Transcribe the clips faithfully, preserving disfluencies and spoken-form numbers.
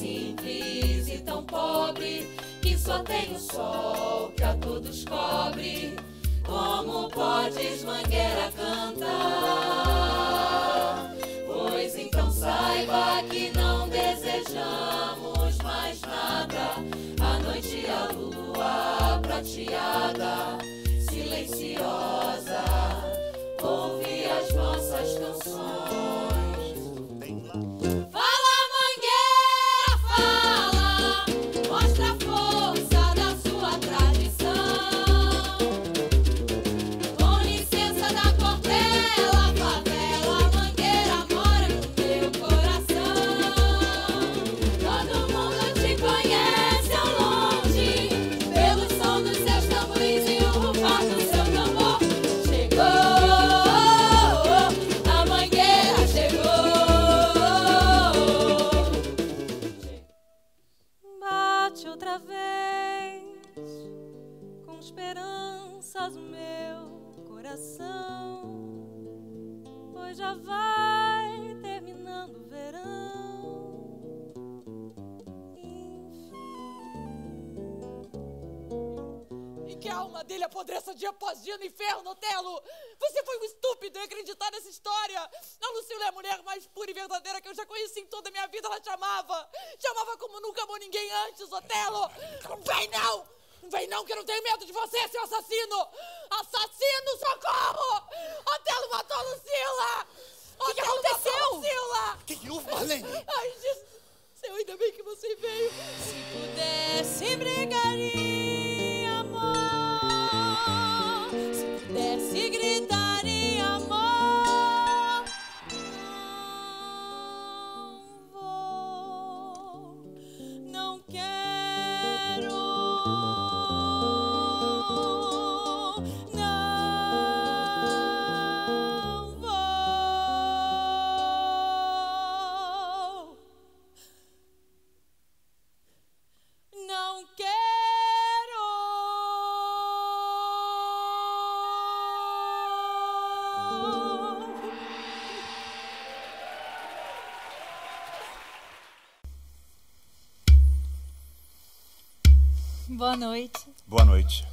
simples e tão pobre, que só tem o sol que a todos cobre. Como podes, Mangueira, cantar? Pois então saiba que não desejamos mais nada. A noite e a lua prateada, silenciosa, ouve as nossas canções. Fala, Mangueira, fala, mostra a força da sua tradição. Com licença da Portela, favela, Mangueira mora no meu coração. Todo mundo te conhece ao longe, pelo som dos seus tambores e o rufar do seu tambor. Chegou, a Mangueira chegou. Bate outra vez, com esperanças o meu coração, pois já vai terminando o verão. E que a alma dele apodreça dia após dia no inferno, Otelo! Você foi um estúpido em acreditar nessa história! A Lucila é a mulher mais pura e verdadeira que eu já conheci em toda a minha vida. Ela te amava! Te amava como nunca amou ninguém antes, Otelo! Não vem não! Não vem não, que eu não tenho medo de você, seu assassino! Assassino, socorro! Otelo matou a Lucila! O que, que aconteceu? Lucila! O que, que houve, Marlene? Ai, Jesus! Céu, ainda bem que você veio! Se pudesse, brigaria, amor. Se pudesse, gritaria, amor. Não vou, não quero, não vou, não quero. Boa noite. Boa noite.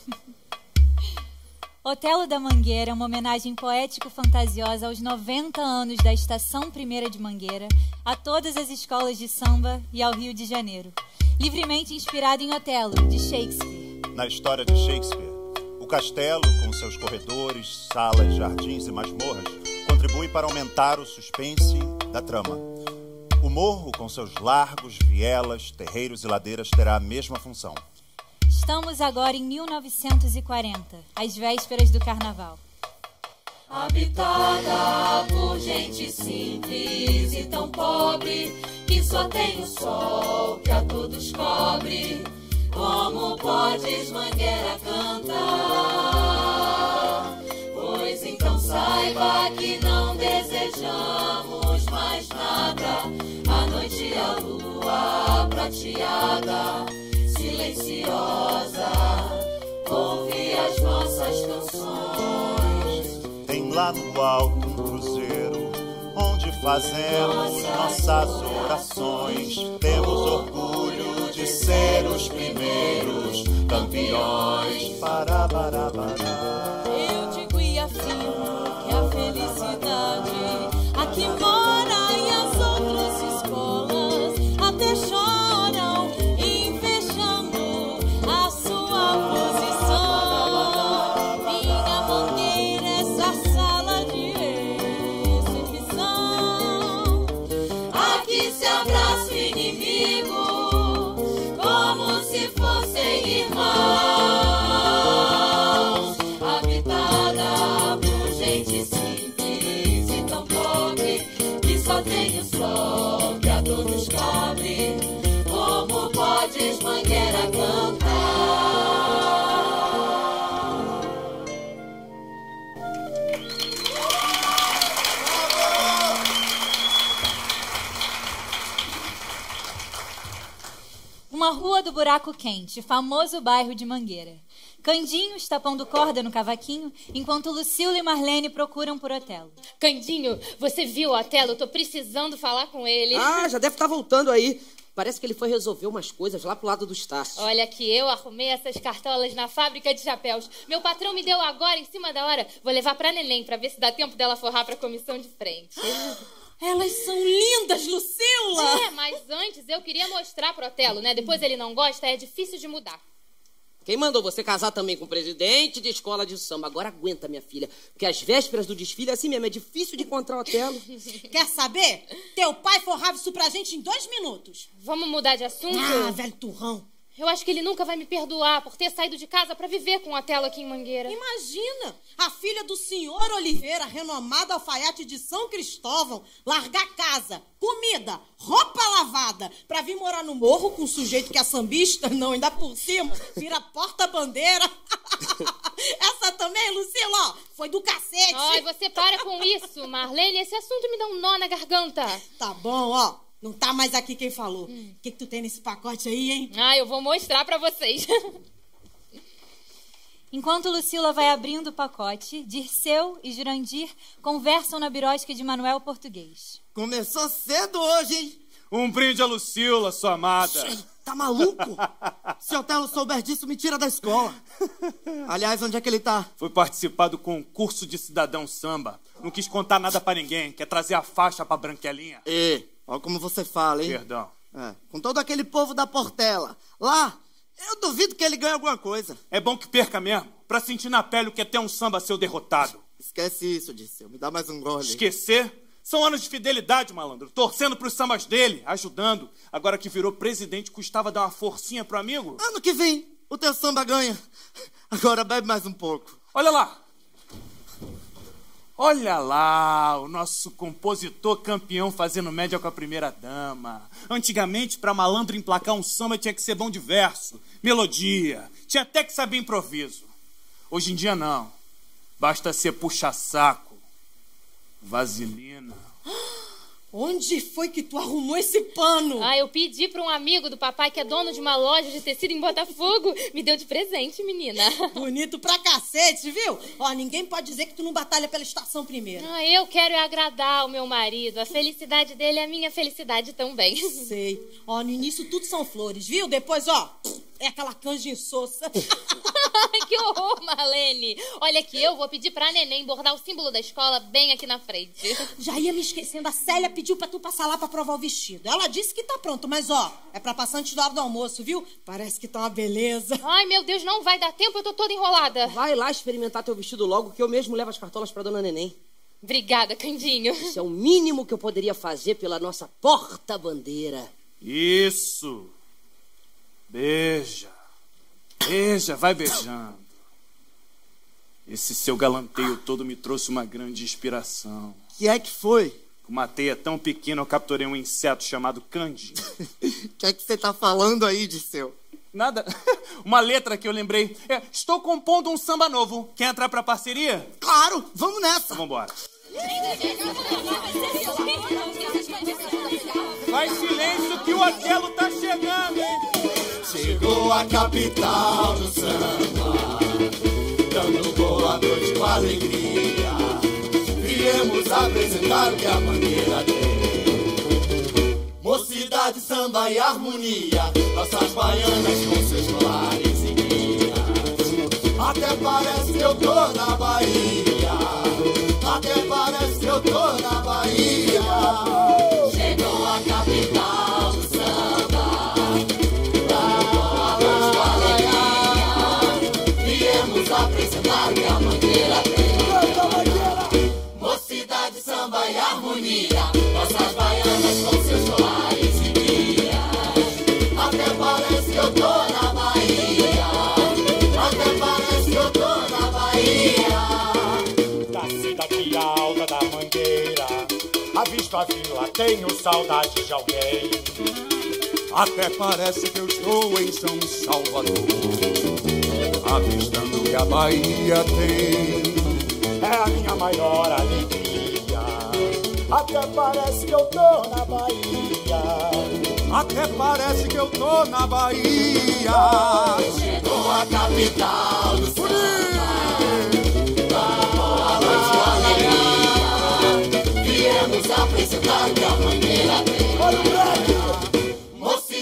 Otelo da Mangueira é uma homenagem poético-fantasiosa aos noventa anos da Estação Primeira de Mangueira, a todas as escolas de samba e ao Rio de Janeiro. Livremente inspirado em Otelo, de Shakespeare. Na história de Shakespeare, o castelo, com seus corredores, salas, jardins e masmorras, contribui para aumentar o suspense da trama. O morro, com seus largos, vielas, terreiros e ladeiras, terá a mesma função. Estamos agora em mil novecentos e quarenta, às vésperas do Carnaval. Habitada por gente simples e tão pobre, que só tem o sol que a todos cobre. Como podes, Mangueira, cantar? Pois então saiba que não desejamos mais nada. A noite e a lua prateada, silenciosa, ouve as nossas canções. Tem lá no alto um cruzeiro, onde fazemos nossas orações. Temos orgulho de ser os primeiros campeões. Para, para, para. Eu digo e afirmo que a felicidade aqui mora e as outras escolas até choram, invejando a sua posição. Minha Mangueira, essa sala de exibição. Aqui se abraça o inimigo como se fossem irmãos. Habitada por gente simples e tão pobre, que só tem o sol que a todos cobre. Como podes, Mangueira, cantar? Uma rua do Buraco Quente, famoso bairro de Mangueira. Candinho está pondo corda no cavaquinho, enquanto Lucila e Marlene procuram por Otelo. Candinho, você viu o Otelo? Eu tô precisando falar com ele. Ah, já deve estar voltando aí. Parece que ele foi resolver umas coisas lá pro lado do Estácio. Olha que eu arrumei essas cartolas na fábrica de chapéus. Meu patrão me deu agora, em cima da hora. Vou levar pra neném, pra ver se dá tempo dela forrar pra comissão de frente. Elas são lindas, Lucila! É, mas antes eu queria mostrar pro Otelo, né? Depois ele não gosta, é difícil de mudar. Quem mandou você casar também com o presidente de escola de samba? Agora aguenta, minha filha, porque às vésperas do desfile, assim mesmo, é difícil de encontrar o Otelo. Quer saber? Teu pai forrava isso pra gente em dois minutos. Vamos mudar de assunto? Ah, velho turrão. Eu acho que ele nunca vai me perdoar por ter saído de casa pra viver com o Otelo aqui em Mangueira. Imagina, a filha do senhor Oliveira, renomado alfaiate de São Cristóvão, largar casa, comida, roupa lavada, pra vir morar no morro com um sujeito que é sambista, não, ainda por cima, vira porta-bandeira. Essa também, Lucila, ó, foi do cacete. Ai, você para com isso, Marlene, esse assunto me dá um nó na garganta. Tá bom, ó. Não tá mais aqui quem falou. O hum. que que tu tem nesse pacote aí, hein? Ah, eu vou mostrar pra vocês. Enquanto Lucila vai abrindo o pacote, Dirceu e Jurandir conversam na birosca de Manuel Português. Começou cedo hoje, hein? Um brinde a Lucila, sua amada. Tá maluco? Se o Otelo souber disso, me tira da escola. Aliás, onde é que ele tá? Foi participar do concurso de cidadão samba. Não quis contar nada pra ninguém. Quer trazer a faixa pra Branquelinha. E, olha como você fala, hein? Perdão. É, com todo aquele povo da Portela. Lá, eu duvido que ele ganhe alguma coisa. É bom que perca mesmo. Pra sentir na pele o que é ter um samba seu derrotado. Esquece isso, Dirceu. Me dá mais um gole. Esquecer? São anos de fidelidade, malandro. Torcendo pros sambas dele, ajudando. Agora que virou presidente, custava dar uma forcinha pro amigo? Ano que vem, o teu samba ganha. Agora bebe mais um pouco. Olha lá. Olha lá, o nosso compositor campeão fazendo média com a primeira dama. Antigamente, pra malandro emplacar um samba, tinha que ser bom de verso, melodia. Tinha até que saber improviso. Hoje em dia, não. Basta ser puxa-saco, vaselina. Onde foi que tu arrumou esse pano? Ah, eu pedi pra um amigo do papai que é dono de uma loja de tecido em Botafogo. Me deu de presente, menina. Bonito pra cacete, viu? Ó, ninguém pode dizer que tu não batalha pela estação primeiro. Ah, eu quero é agradar o meu marido. A felicidade dele é a minha felicidade também. Sei. Ó, no início tudo são flores, viu? Depois, ó, é aquela canja insossa. Que horror, Marlene. Olha aqui, eu vou pedir pra neném bordar o símbolo da escola bem aqui na frente. Já ia me esquecendo, a Célia pediu pra tu passar lá pra provar o vestido. Ela disse que tá pronto, mas ó, é pra passar antes da hora do almoço, viu? Parece que tá uma beleza. Ai, meu Deus, não vai dar tempo, eu tô toda enrolada. Vai lá experimentar teu vestido logo, que eu mesmo levo as cartolas pra dona Neném. Obrigada, Candinho. Isso é o mínimo que eu poderia fazer pela nossa porta-bandeira. Isso. Beija. Beija, vai beijando. Esse seu galanteio todo me trouxe uma grande inspiração. Que é que foi? Com uma teia tão pequena, eu capturei um inseto chamado candinho. O que é que você tá falando aí, Dirceu? Nada. Uma letra que eu lembrei. É, estou compondo um samba novo. Quer entrar pra parceria? Claro, vamos nessa. Então, vambora. Faz silêncio que o Otelo tá chegando, hein? Chegou a capital do samba, dando boa noite com alegria. Viemos apresentar o que a bandeira tem. Mocidade, samba e harmonia, nossas baianas com seus colares e guias. Até parece que eu tô na Bahia, até parece que eu tô na Bahia. Chegou a capital do samba, apresentar que a bandeira tem. Mocidade, samba e harmonia, nossas baianas com seus colares e guias. Até parece que eu tô na Bahia, até parece que eu tô na Bahia. Da cidade alta da Mangueira, avisto a vila, tenho saudade de alguém. Até parece que eu estou em São Salvador, avistando que a Bahia tem. É a minha maior alegria. Até parece que eu tô na Bahia, até parece que eu tô na Bahia. Chegou a capital do samba, boa noite, alegria. Viemos apresentar que a bandeira tem.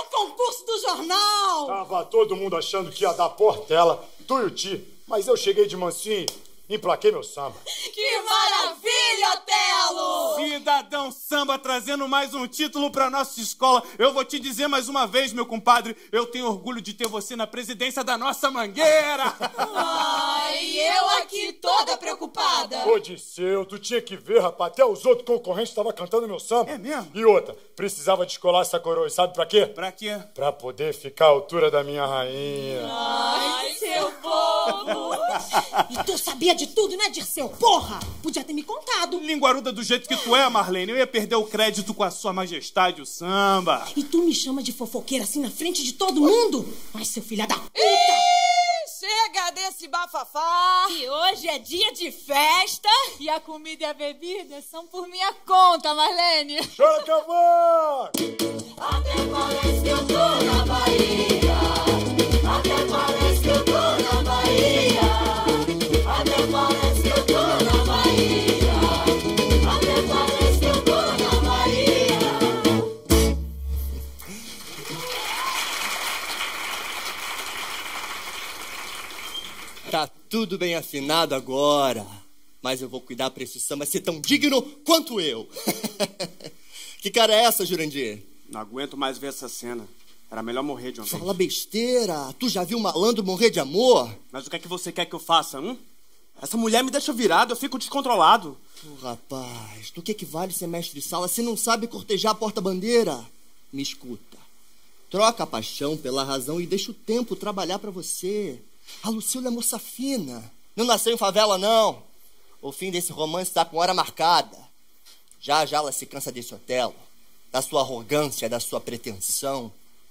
concurso do jornal! Tava todo mundo achando que ia dar Portela, Tuiuti, mas eu cheguei de mansinho e emplaquei meu samba. Que maravilha, Otelo! Cidadão Samba trazendo mais um título pra nossa escola. Eu vou te dizer mais uma vez, meu compadre, eu tenho orgulho de ter você na presidência da nossa Mangueira. Ai, eu aqui toda preocupada. Ô, Disseu, tu tinha que ver, rapaz, até os outros concorrentes estavam cantando meu samba. É mesmo? E outra, precisava descolar essa coroa, sabe pra quê? Pra quê? Pra poder ficar à altura da minha rainha. Ai, seu povo! E tu sabia de tudo, né, Dirceu? Porra! Podia ter me contado. Linguaruda do jeito que tu é, Marlene, eu ia perder o crédito com a sua majestade, o samba. E tu me chama de fofoqueira assim na frente de todo mundo? Ai, seu filho da puta! Ih, chega desse bafafá! E hoje é dia de festa e a comida e a bebida são por minha conta, Marlene. Chora, cavalo! Até parece que eu tô na Bahia. Até parece que eu tô na Bahia. Até parece que eu tô na Bahia. Até parece que eu tô na Bahia. Tá tudo bem afinado agora, mas eu vou cuidar pra esse samba ser tão digno quanto eu. Que cara é essa, Jurandir? Não aguento mais ver essa cena. Era melhor morrer de uma vez. Fala besteira. Tu já viu um malandro morrer de amor? Mas o que é que você quer que eu faça, hum? Essa mulher me deixa virado, eu fico descontrolado. Oh, rapaz, do que que vale ser mestre de sala se não sabe cortejar a porta-bandeira? Me escuta. Troca a paixão pela razão e deixa o tempo trabalhar pra você. A Lucília é moça fina. Não nasceu em favela, não. O fim desse romance tá com hora marcada. Já já ela se cansa desse Otelo, da sua arrogância, da sua pretensão.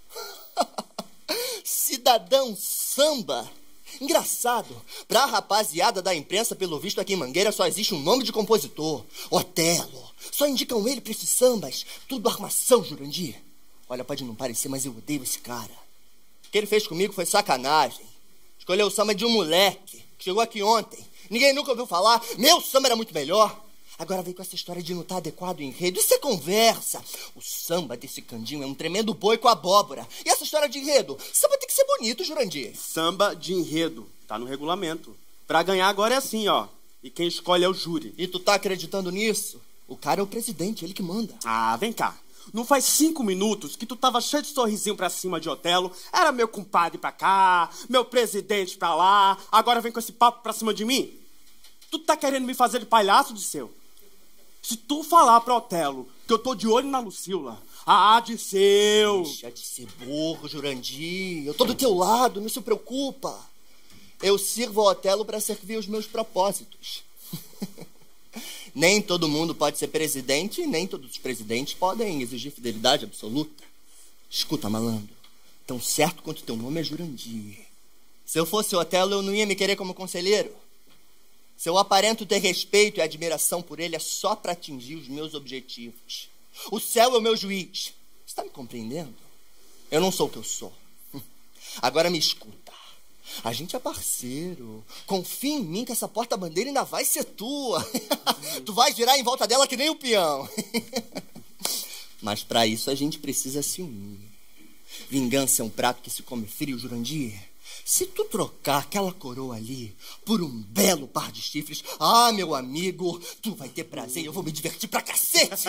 Cidadão Samba. Engraçado, pra rapaziada da imprensa, pelo visto aqui em Mangueira só existe um nome de compositor: Otelo. Só indicam ele pra esses sambas. Tudo armação, Jurandir. Olha, pode não parecer, mas eu odeio esse cara. O que ele fez comigo foi sacanagem. Escolheu o samba de um moleque que chegou aqui ontem. Ninguém nunca ouviu falar. Meu samba era muito melhor. Agora veio com essa história de não estar adequado em enredo. Isso é conversa. O samba desse Candinho é um tremendo boi com abóbora. E essa história de enredo? Samba tem que ser bonito, Jurandir. Samba de enredo. Tá no regulamento. Pra ganhar agora é assim, ó. E quem escolhe é o júri. E tu tá acreditando nisso? O cara é o presidente, ele que manda. Ah, vem cá. Não faz cinco minutos que tu tava cheio de sorrisinho pra cima de Otelo. Era meu compadre pra cá, meu presidente pra lá. Agora vem com esse papo pra cima de mim? Tu tá querendo me fazer de palhaço, Disseu? Se tu falar pra Otelo que eu tô de olho na Lucília, ah, Disseu! Deixa de ser burro, Jurandir. Eu tô do teu lado, não se preocupa. Eu sirvo ao Otelo pra servir os meus propósitos. Nem todo mundo pode ser presidente, e nem todos os presidentes podem exigir fidelidade absoluta. Escuta, malandro, tão certo quanto teu nome é Jurandir. Se eu fosse Otelo, eu não ia me querer como conselheiro. Se eu aparento ter respeito e admiração por ele, é só para atingir os meus objetivos. O céu é o meu juiz. Você tá me compreendendo? Eu não sou o que eu sou. Agora me escuta. A gente é parceiro. Confia em mim que essa porta-bandeira ainda vai ser tua. Tu vai girar em volta dela que nem o peão. Mas para isso a gente precisa se unir. Vingança é um prato que se come frio, Jurandir. Se tu trocar aquela coroa ali por um belo par de chifres, ah, meu amigo, tu vai ter prazer e eu vou me divertir pra cacete.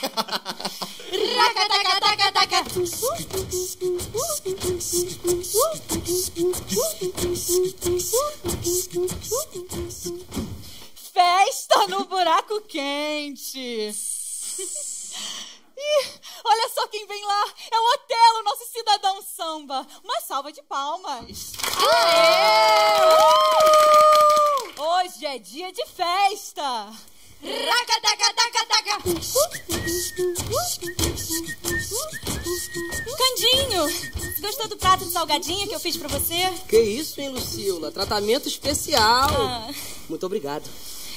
Festa no buraco quente. Ih, olha só quem vem lá. É o Otelo, nosso cidadão samba. Uma salva de palmas. Aê! Uh! Hoje é dia de festa. Candinho, gostou do prato de salgadinho que eu fiz pra você? Que isso, hein, Lucília? Tratamento especial. Ah. Muito obrigado.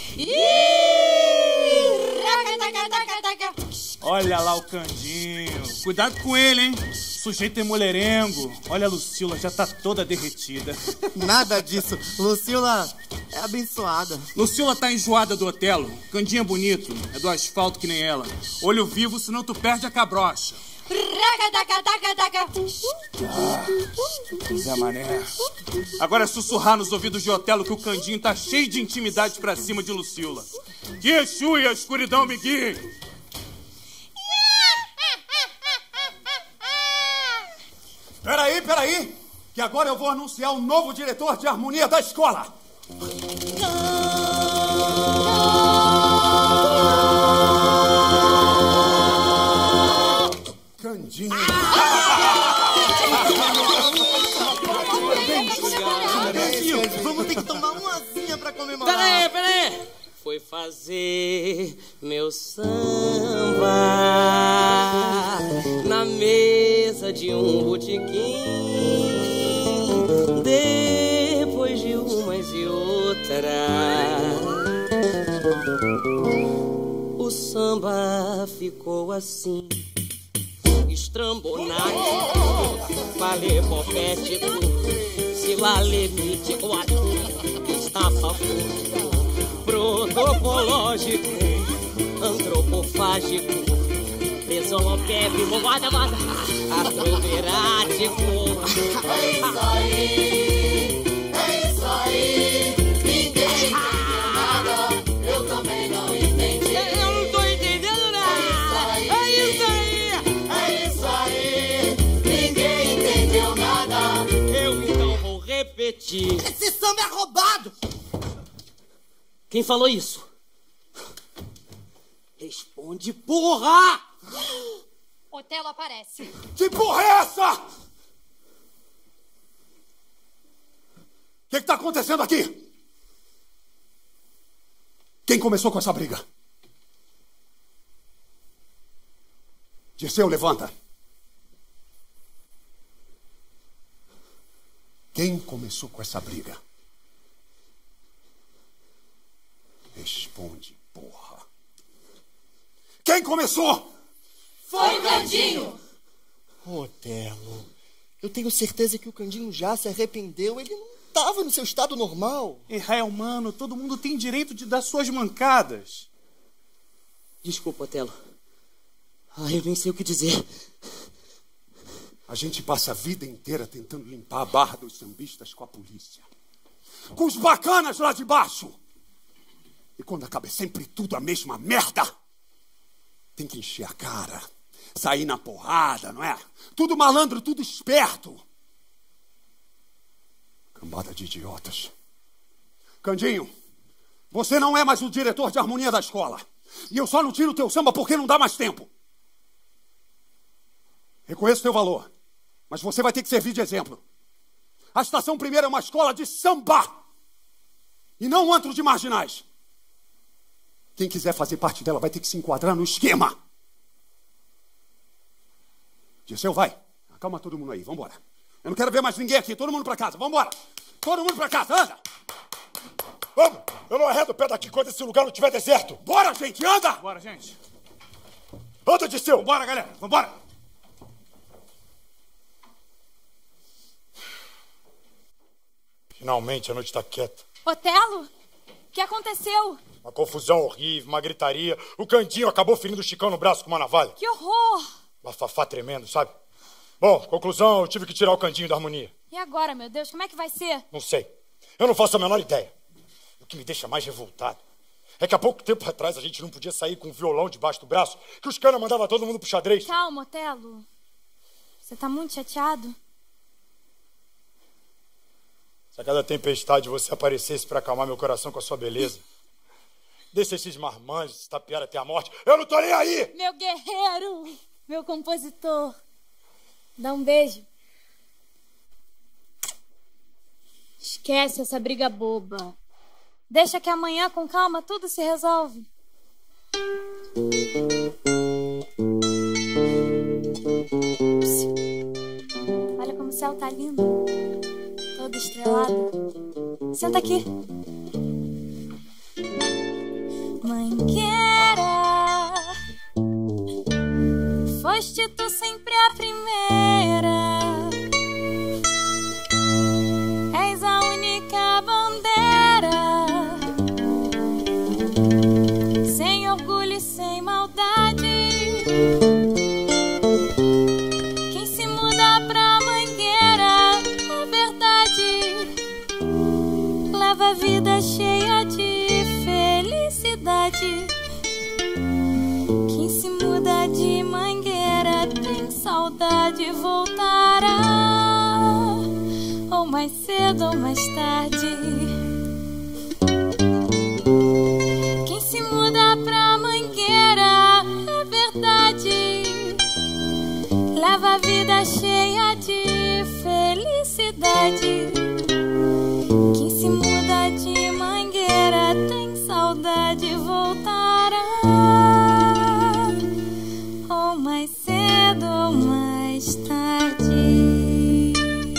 Olha lá o Candinho. Cuidado com ele, hein? O sujeito é mulherengo. Olha a Lucília, já tá toda derretida. Nada disso. Lucília é abençoada. Lucília tá enjoada do Otelo. Candinho é bonito. É do asfalto que nem ela. Olho vivo, senão tu perde a cabrocha. Zé Mané. Agora é sussurrar nos ouvidos de Otelo que o Candinho tá cheio de intimidade pra cima de Lucila. Que Exu e a escuridão me guiem. Peraí, peraí, que agora eu vou anunciar o novo diretor de harmonia da escola. Candinho. Vamos ter que tomar uma asinha pra comemorar. Peraí, peraí. Foi fazer meu samba na mesa de um botequim. Depois de umas e outras, o samba ficou assim, estrambonado, falepopético, silalemítico, estafafúrdico, protocológico, antropofágico, presoloquébico, guarda, guarda, acroberático. É isso aí, é isso aí, ninguém entendeu nada, eu também não entendi. Eu não tô entendendo nada. É isso aí, é isso aí, ninguém entendeu nada. Eu então vou repetir. Esse samba é roubado! Quem falou isso? Responde, porra! Otelo aparece. Que porra é essa? O que que tá acontecendo aqui? Quem começou com essa briga? Dirceu, levanta. Quem começou com essa briga? Responde, porra. Quem começou? Foi o Candinho. Otelo, eu tenho certeza que o Candinho já se arrependeu. Ele não estava no seu estado normal. Israel, mano, todo mundo tem direito de dar suas mancadas. Desculpa, Otelo. Ah, eu nem sei o que dizer. A gente passa a vida inteira tentando limpar a barra dos sambistas com a polícia. Com os bacanas lá de baixo. E quando acaba é sempre tudo a mesma merda. Tem que encher a cara. Sair na porrada, não é? Tudo malandro, tudo esperto. Cambada de idiotas. Candinho, você não é mais o diretor de harmonia da escola. E eu só não tiro o teu samba porque não dá mais tempo. Reconheço o teu valor. Mas você vai ter que servir de exemplo. A Estação Primeira é uma escola de samba. E não um antro de marginais. Quem quiser fazer parte dela vai ter que se enquadrar no esquema. Dirceu, vai. Acalma todo mundo aí, vambora. Eu não quero ver mais ninguém aqui. Todo mundo pra casa, vambora. Todo mundo pra casa, anda. Vamos, eu não arredo o pé daqui quando esse lugar não tiver deserto. Bora, gente, anda. Bora, gente. Anda, Dirceu. Bora, galera, vambora. Finalmente a noite tá quieta. Otelo, o que aconteceu? Uma confusão horrível, uma gritaria. O Candinho acabou ferindo o Chicão no braço com uma navalha. Que horror! Bafafá tremendo, sabe? Bom, conclusão, eu tive que tirar o Candinho da harmonia. E agora, meu Deus, como é que vai ser? Não sei. Eu não faço a menor ideia. O que me deixa mais revoltado é que há pouco tempo atrás a gente não podia sair com um violão debaixo do braço, que os caras mandavam todo mundo pro xadrez. Calma, Otelo. Você tá muito chateado? Se a cada tempestade você aparecesse pra acalmar meu coração com a sua beleza, deixa esses marmanjos se tapear até a morte, eu não tô nem aí! Meu guerreiro, meu compositor. Dá um beijo. Esquece essa briga boba. Deixa que amanhã, com calma, tudo se resolve. Olha como o céu tá lindo. Todo estrelado. Senta aqui. Mangueira, foste tu sempre a primeira. És a única bandeira, sem orgulho e sem maldade. tarde. Quem se muda de Mangueira tem saudade, voltará, ou mais cedo ou mais tarde. Quem se muda pra Mangueira, é verdade, leva a vida cheia de felicidade. Quem se muda de Mangueira tem saudade, voltará, ou mais cedo ou mais tarde.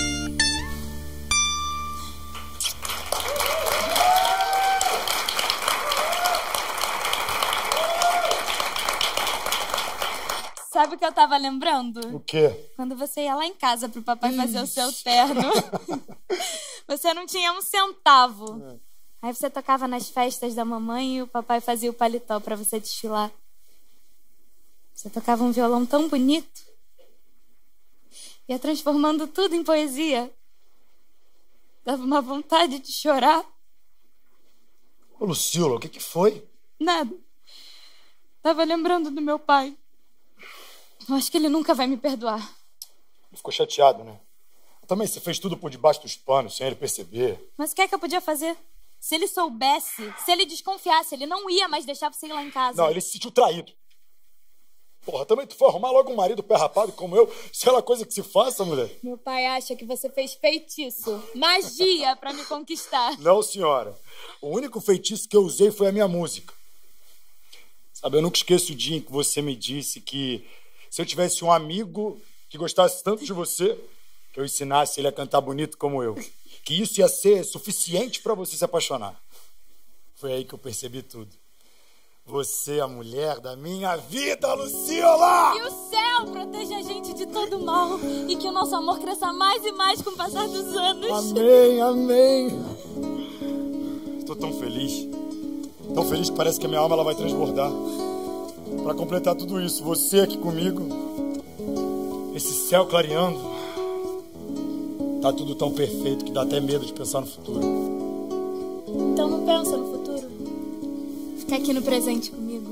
Sabe o que eu tava lembrando? O quê? Quando você ia lá em casa pro papai fazer o seu terno, você não tinha um centavo. É. Aí você tocava nas festas da mamãe e o papai fazia o paletó pra você desfilar. Você tocava um violão tão bonito, ia transformando tudo em poesia. Dava uma vontade de chorar. Ô, Lucila, o que que foi? Nada. Tava lembrando do meu pai. Eu acho que ele nunca vai me perdoar. Ficou chateado, né? Também você fez tudo por debaixo dos panos, sem ele perceber. Mas o que é que eu podia fazer? Se ele soubesse, se ele desconfiasse, ele não ia mais deixar você ir lá em casa. Não, ele se sentiu traído. Porra, também tu foi arrumar logo um marido pé rapado como eu. Isso é uma coisa que se faça, mulher. Meu pai acha que você fez feitiço, magia pra me conquistar. Não, senhora. O único feitiço que eu usei foi a minha música. Sabe, eu nunca esqueço o dia em que você me disse que se eu tivesse um amigo que gostasse tanto de você, que eu ensinasse ele a cantar bonito como eu, que isso ia ser suficiente pra você se apaixonar. Foi aí que eu percebi tudo. Você é a mulher da minha vida, Lucila! Que o céu proteja a gente de todo mal e que o nosso amor cresça mais e mais com o passar dos anos. Amém, amém. Estou tão feliz. Tão feliz que parece que a minha alma ela vai transbordar. Para completar tudo isso, você aqui comigo, esse céu clareando, tá tudo tão perfeito que dá até medo de pensar no futuro. Então não pensa no futuro. Fica aqui no presente comigo.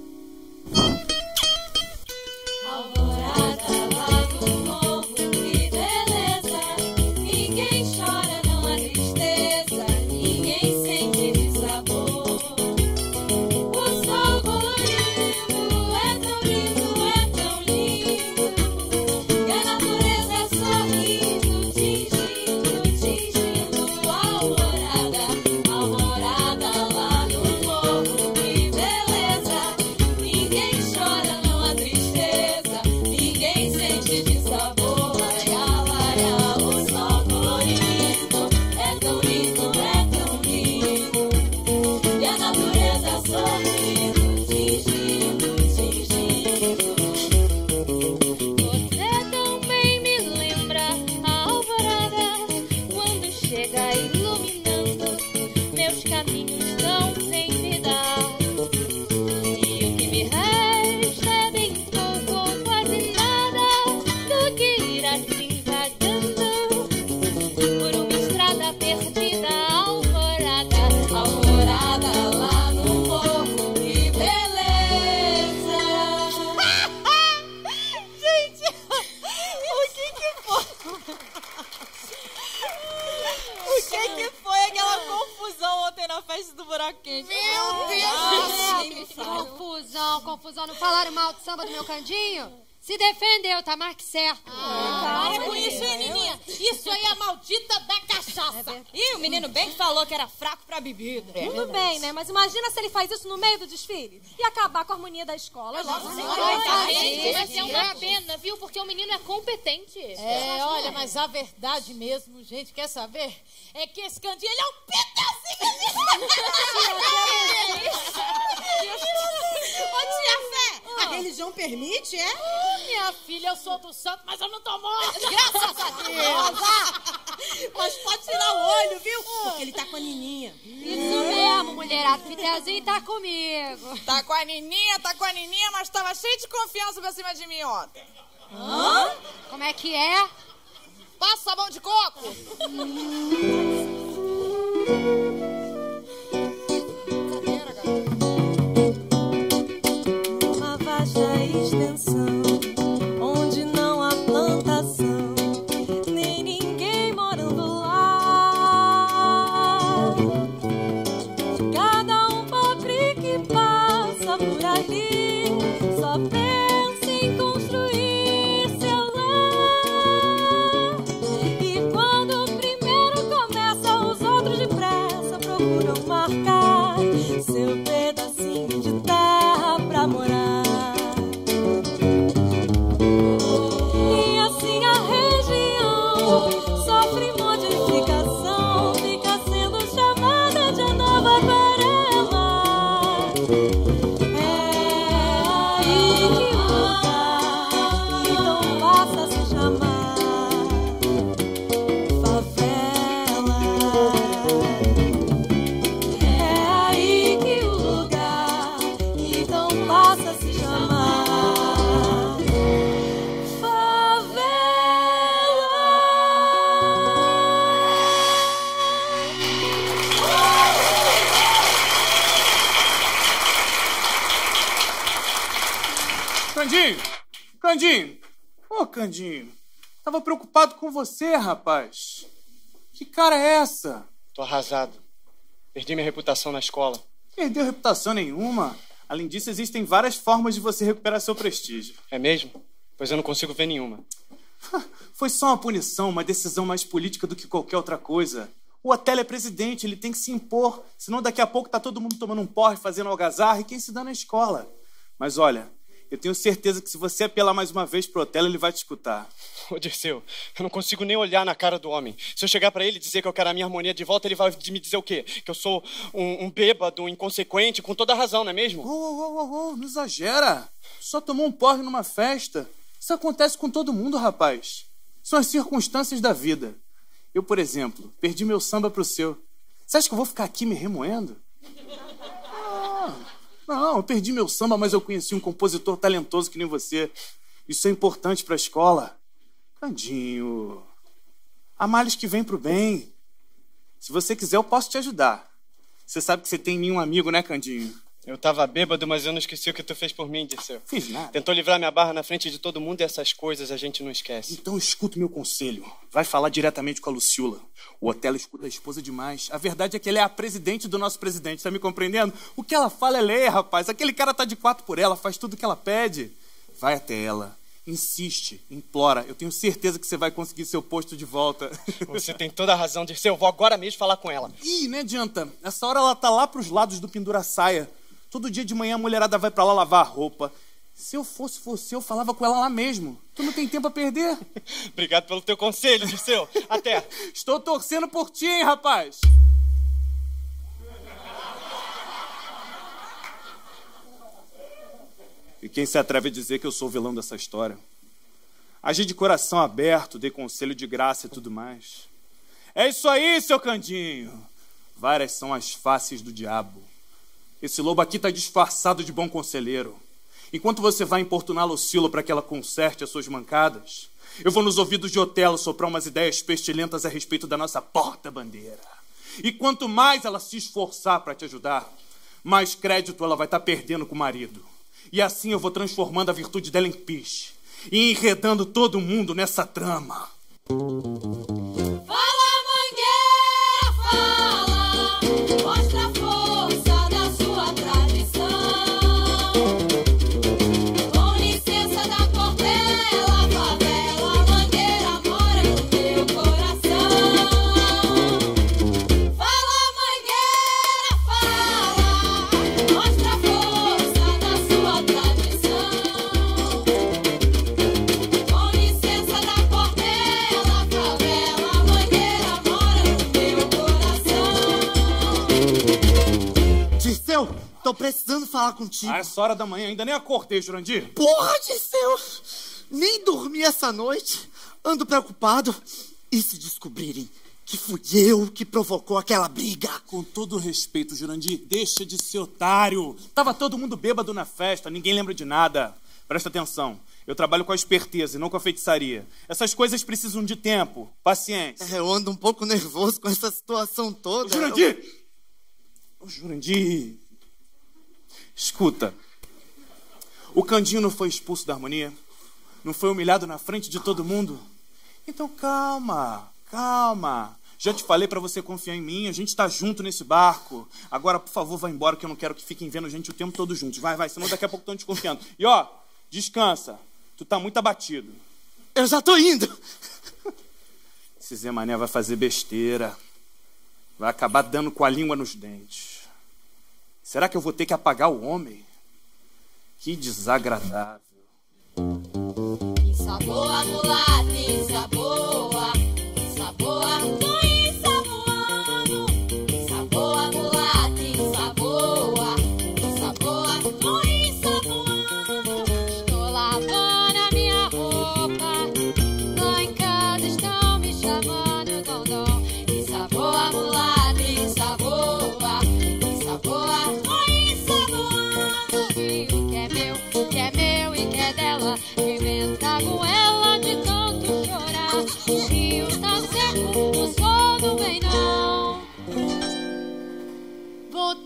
Confusão, não falaram mal de samba do meu candinho? Se defendeu, tá mais que certo. Ah, para com isso, hein, Nininha? Isso aí é a maldita da cachaça. É Ih, o menino bem falou que era fraco pra bebida. É Tudo bem, né? Mas imagina se ele faz isso no meio do desfile. E acabar com a harmonia da escola. Nossa, mas é uma pena, viu? Porque o menino é competente. É, olha, mas a verdade mesmo, gente, quer saber? É que esse candinho, ele é um pedacinho Ô, tia Fé, a religião permite, é? Ah, minha filha, eu sou do santo, mas eu não tô morta. Graças a Deus. Mas pode tirar o olho, viu? Porque ele tá com a Nininha. Isso mesmo, mulherada. Fitezinho tá comigo. Tá com a Nininha, tá com a Nininha, mas tava cheio de confiança pra cima de mim ontem. Hã? Como é que é? Passa sabão de coco. sofre modificação, fica sendo chamada de nova aquarela. É aí que o lugar então passa a se chamar favela. É aí que o lugar então passa a se chamar favela. Candinho! Candinho! Ô, Candinho! Tava preocupado com você, rapaz. Que cara é essa? Tô arrasado. Perdi minha reputação na escola. Perdeu reputação nenhuma. Além disso, existem várias formas de você recuperar seu prestígio. É mesmo? Pois eu não consigo ver nenhuma. Foi só uma punição, uma decisão mais política do que qualquer outra coisa. O Otelo é presidente, ele tem que se impor. Senão daqui a pouco tá todo mundo tomando um porre, fazendo algazarra, e quem se dá na escola. Mas olha, eu tenho certeza que se você apelar mais uma vez pro Otelo, ele vai te escutar. Ô, Dirceu, eu não consigo nem olhar na cara do homem. Se eu chegar pra ele e dizer que eu quero a minha harmonia de volta, ele vai me dizer o quê? Que eu sou um, um bêbado, um inconsequente, com toda a razão, não é mesmo? Ô, ô, ô, ô, não exagera. Só tomou um porre numa festa. Isso acontece com todo mundo, rapaz. São as circunstâncias da vida. Eu, por exemplo, perdi meu samba pro seu. Você acha que eu vou ficar aqui me remoendo? Ah, não, eu perdi meu samba, mas eu conheci um compositor talentoso que nem você. Isso é importante pra escola. Candinho, há males que vêm pro bem. Se você quiser, eu posso te ajudar. Você sabe que você tem em mim um amigo, né, Candinho? Eu tava bêbado, mas eu não esqueci o que tu fez por mim, Dirceu. Fiz nada. Tentou livrar minha barra na frente de todo mundo e essas coisas a gente não esquece. Então escuta o meu conselho. Vai falar diretamente com a Luciula. O Otelo escuta a esposa demais. A verdade é que ela é a presidente do nosso presidente, tá me compreendendo? O que ela fala é lei, rapaz. Aquele cara tá de quatro por ela, faz tudo o que ela pede. Vai até ela. Insiste, implora. Eu tenho certeza que você vai conseguir seu posto de volta. Você tem toda a razão, Dirceu. Eu vou agora mesmo falar com ela. Ih, não adianta. Essa hora ela tá lá pros lados do pendura-saia. Todo dia de manhã a mulherada vai pra lá lavar a roupa. Se eu fosse você, eu falava com ela lá mesmo. Tu não tem tempo a perder. Obrigado pelo teu conselho, Dirceu. Até. Estou torcendo por ti, hein, rapaz. E quem se atreve a dizer que eu sou o vilão dessa história? Agi de coração aberto, dei conselho de graça e tudo mais. É isso aí, seu Candinho. Várias são as faces do diabo. Esse lobo aqui tá disfarçado de bom conselheiro. Enquanto você vai importunar a Lucila para que ela conserte as suas mancadas, eu vou nos ouvidos de Otelo soprar umas ideias pestilentas a respeito da nossa porta-bandeira. E quanto mais ela se esforçar para te ajudar, mais crédito ela vai estar perdendo com o marido. E assim eu vou transformando a virtude dela em piche e enredando todo mundo nessa trama. Fala, mangueira, fala, mostra a força da sua tradição. Com licença da Portela, favela, mangueira mora no teu coração. Fala, mangueira, fala, mostra a força da sua tradição. Com licença da Portela, favela, mangueira mora no teu coração. Dirceu, tô precisando falar contigo. A essa hora da manhã ainda nem acordei, Jurandir. Porra, Dirceu! Nem dormi essa noite. Ando preocupado. E se descobrirem que fui eu que provocou aquela briga? Com todo respeito, Jurandir, deixa de ser otário. Tava todo mundo bêbado na festa, ninguém lembra de nada. Presta atenção, eu trabalho com a esperteza e não com a feitiçaria. Essas coisas precisam de tempo, paciência. Eu ando um pouco nervoso com essa situação toda. Jurandir! Eu... Jurandir... Escuta, o Candinho não foi expulso da harmonia? Não foi humilhado na frente de todo mundo? Então calma, calma. Já te falei pra você confiar em mim, a gente tá junto nesse barco. Agora, por favor, vai embora que eu não quero que fiquem vendo a gente o tempo todo juntos. Vai, vai, senão daqui a pouco estão desconfiando. E ó, descansa, tu tá muito abatido. Eu já tô indo. Esse Zé Mané vai fazer besteira. Vai acabar dando com a língua nos dentes. Será que eu vou ter que apagar o homem? Que desagradável. Isso boa, mulata, isso boa.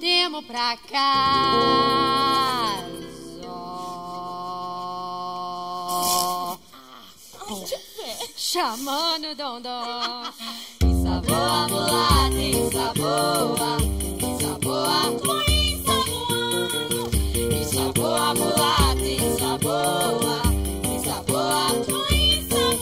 voltemos pra casa. Chamando Dondon. Isa boa, mulata, Isa boa, Isa boa, Isa boa, Isa boa, mulata, Isa boa, Isa boa, Isa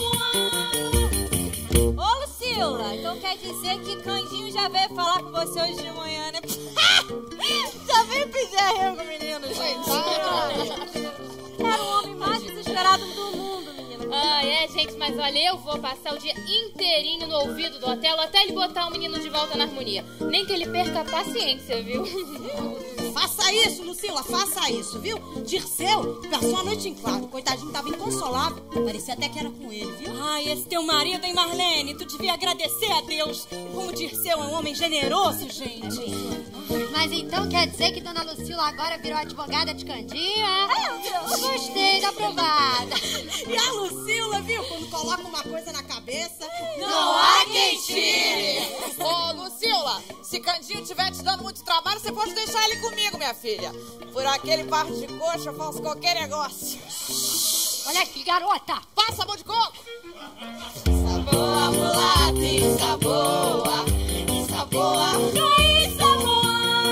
boa. Ô, Lucila, então quer dizer que Candinho já veio falar com você hoje de manhã, né? Já veio pedir arrego, menino, gente. Era o homem mais desesperado do mundo, menino. Ah, é, gente, mas olha, eu vou passar o dia inteirinho no ouvido do Otelo até ele botar o menino de volta na harmonia. Nem que ele perca a paciência, viu? Faça isso, Lucila, faça isso, viu? Dirceu passou a noite em claro. Coitadinho, tava inconsolável. Parecia até que era com ele, viu? Ai, esse teu marido, hein, Marlene? Tu devia agradecer a Deus. Como Dirceu é um homem generoso, gente. Mas então quer dizer que Dona Lucila agora virou advogada de Candinho, é? Gostei da aprovada. E a Lucila, viu? Quando coloca uma coisa na cabeça, Não há quem tire! Ô, Lucila, se Candinho estiver te dando muito trabalho, você pode deixar ele comigo, minha filha. Por aquele par de coxa, eu faço qualquer negócio. Olha aqui, garota. Passa a mão de coco. Isa boa, mulata, Isa boa, Isa boa, Isa boa.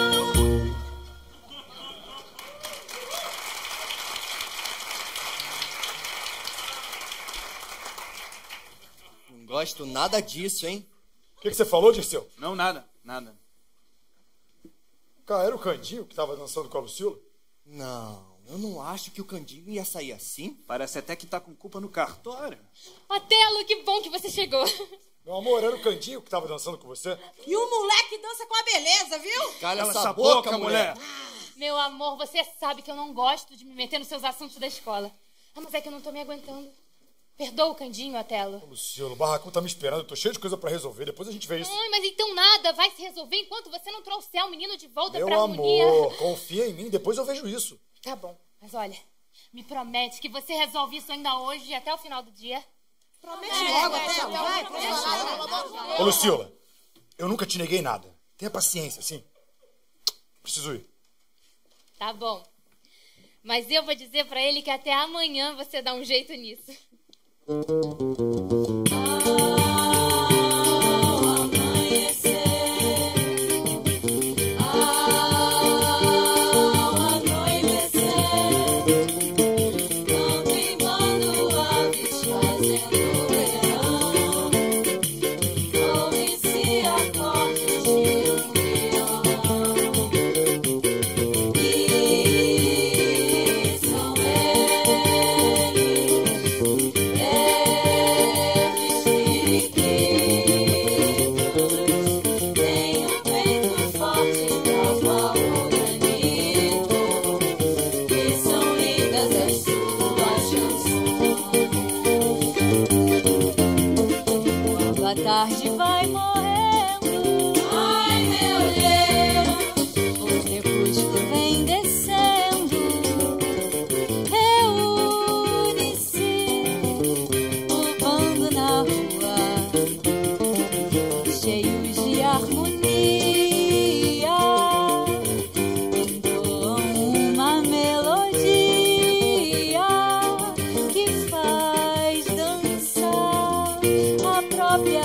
Não gosto nada disso, hein? O que, que você falou, Dirceu? Não, nada, nada. Cara, era o Candinho que tava dançando com a Lucila? Não, eu não acho que o Candinho ia sair assim. Parece até que tá com culpa no cartório. Otelo, que bom que você chegou. Meu amor, era o Candinho que tava dançando com você? E o moleque dança com a beleza, viu? Cala Cala essa essa boca, boca, mulher. Meu amor, você sabe que eu não gosto de me meter nos seus assuntos da escola. Ah, mas é que eu não tô me aguentando. Perdoa o Candinho, Otelo. Luciano, o barracão tá me esperando. Eu tô cheio de coisa pra resolver. Depois a gente vê isso. Ai, mas então nada vai se resolver enquanto você não trouxer o menino de volta Meu pra harmonia. amor, confia em mim. Depois eu vejo isso. Tá bom, mas olha, me promete que você resolve isso ainda hoje até o final do dia. Promete logo, Otelo, vai, promete logo. Ô, Lucila, eu nunca te neguei nada. Tenha paciência, sim. Preciso ir. Tá bom. Mas eu vou dizer pra ele que até amanhã você dá um jeito nisso. A tarde vai morrendo. Ai, meu Deus. O crepúsculo vem descendo. Reúne-se o bando na rua, cheios de harmonia. Entoam uma melodia que faz dançar a própria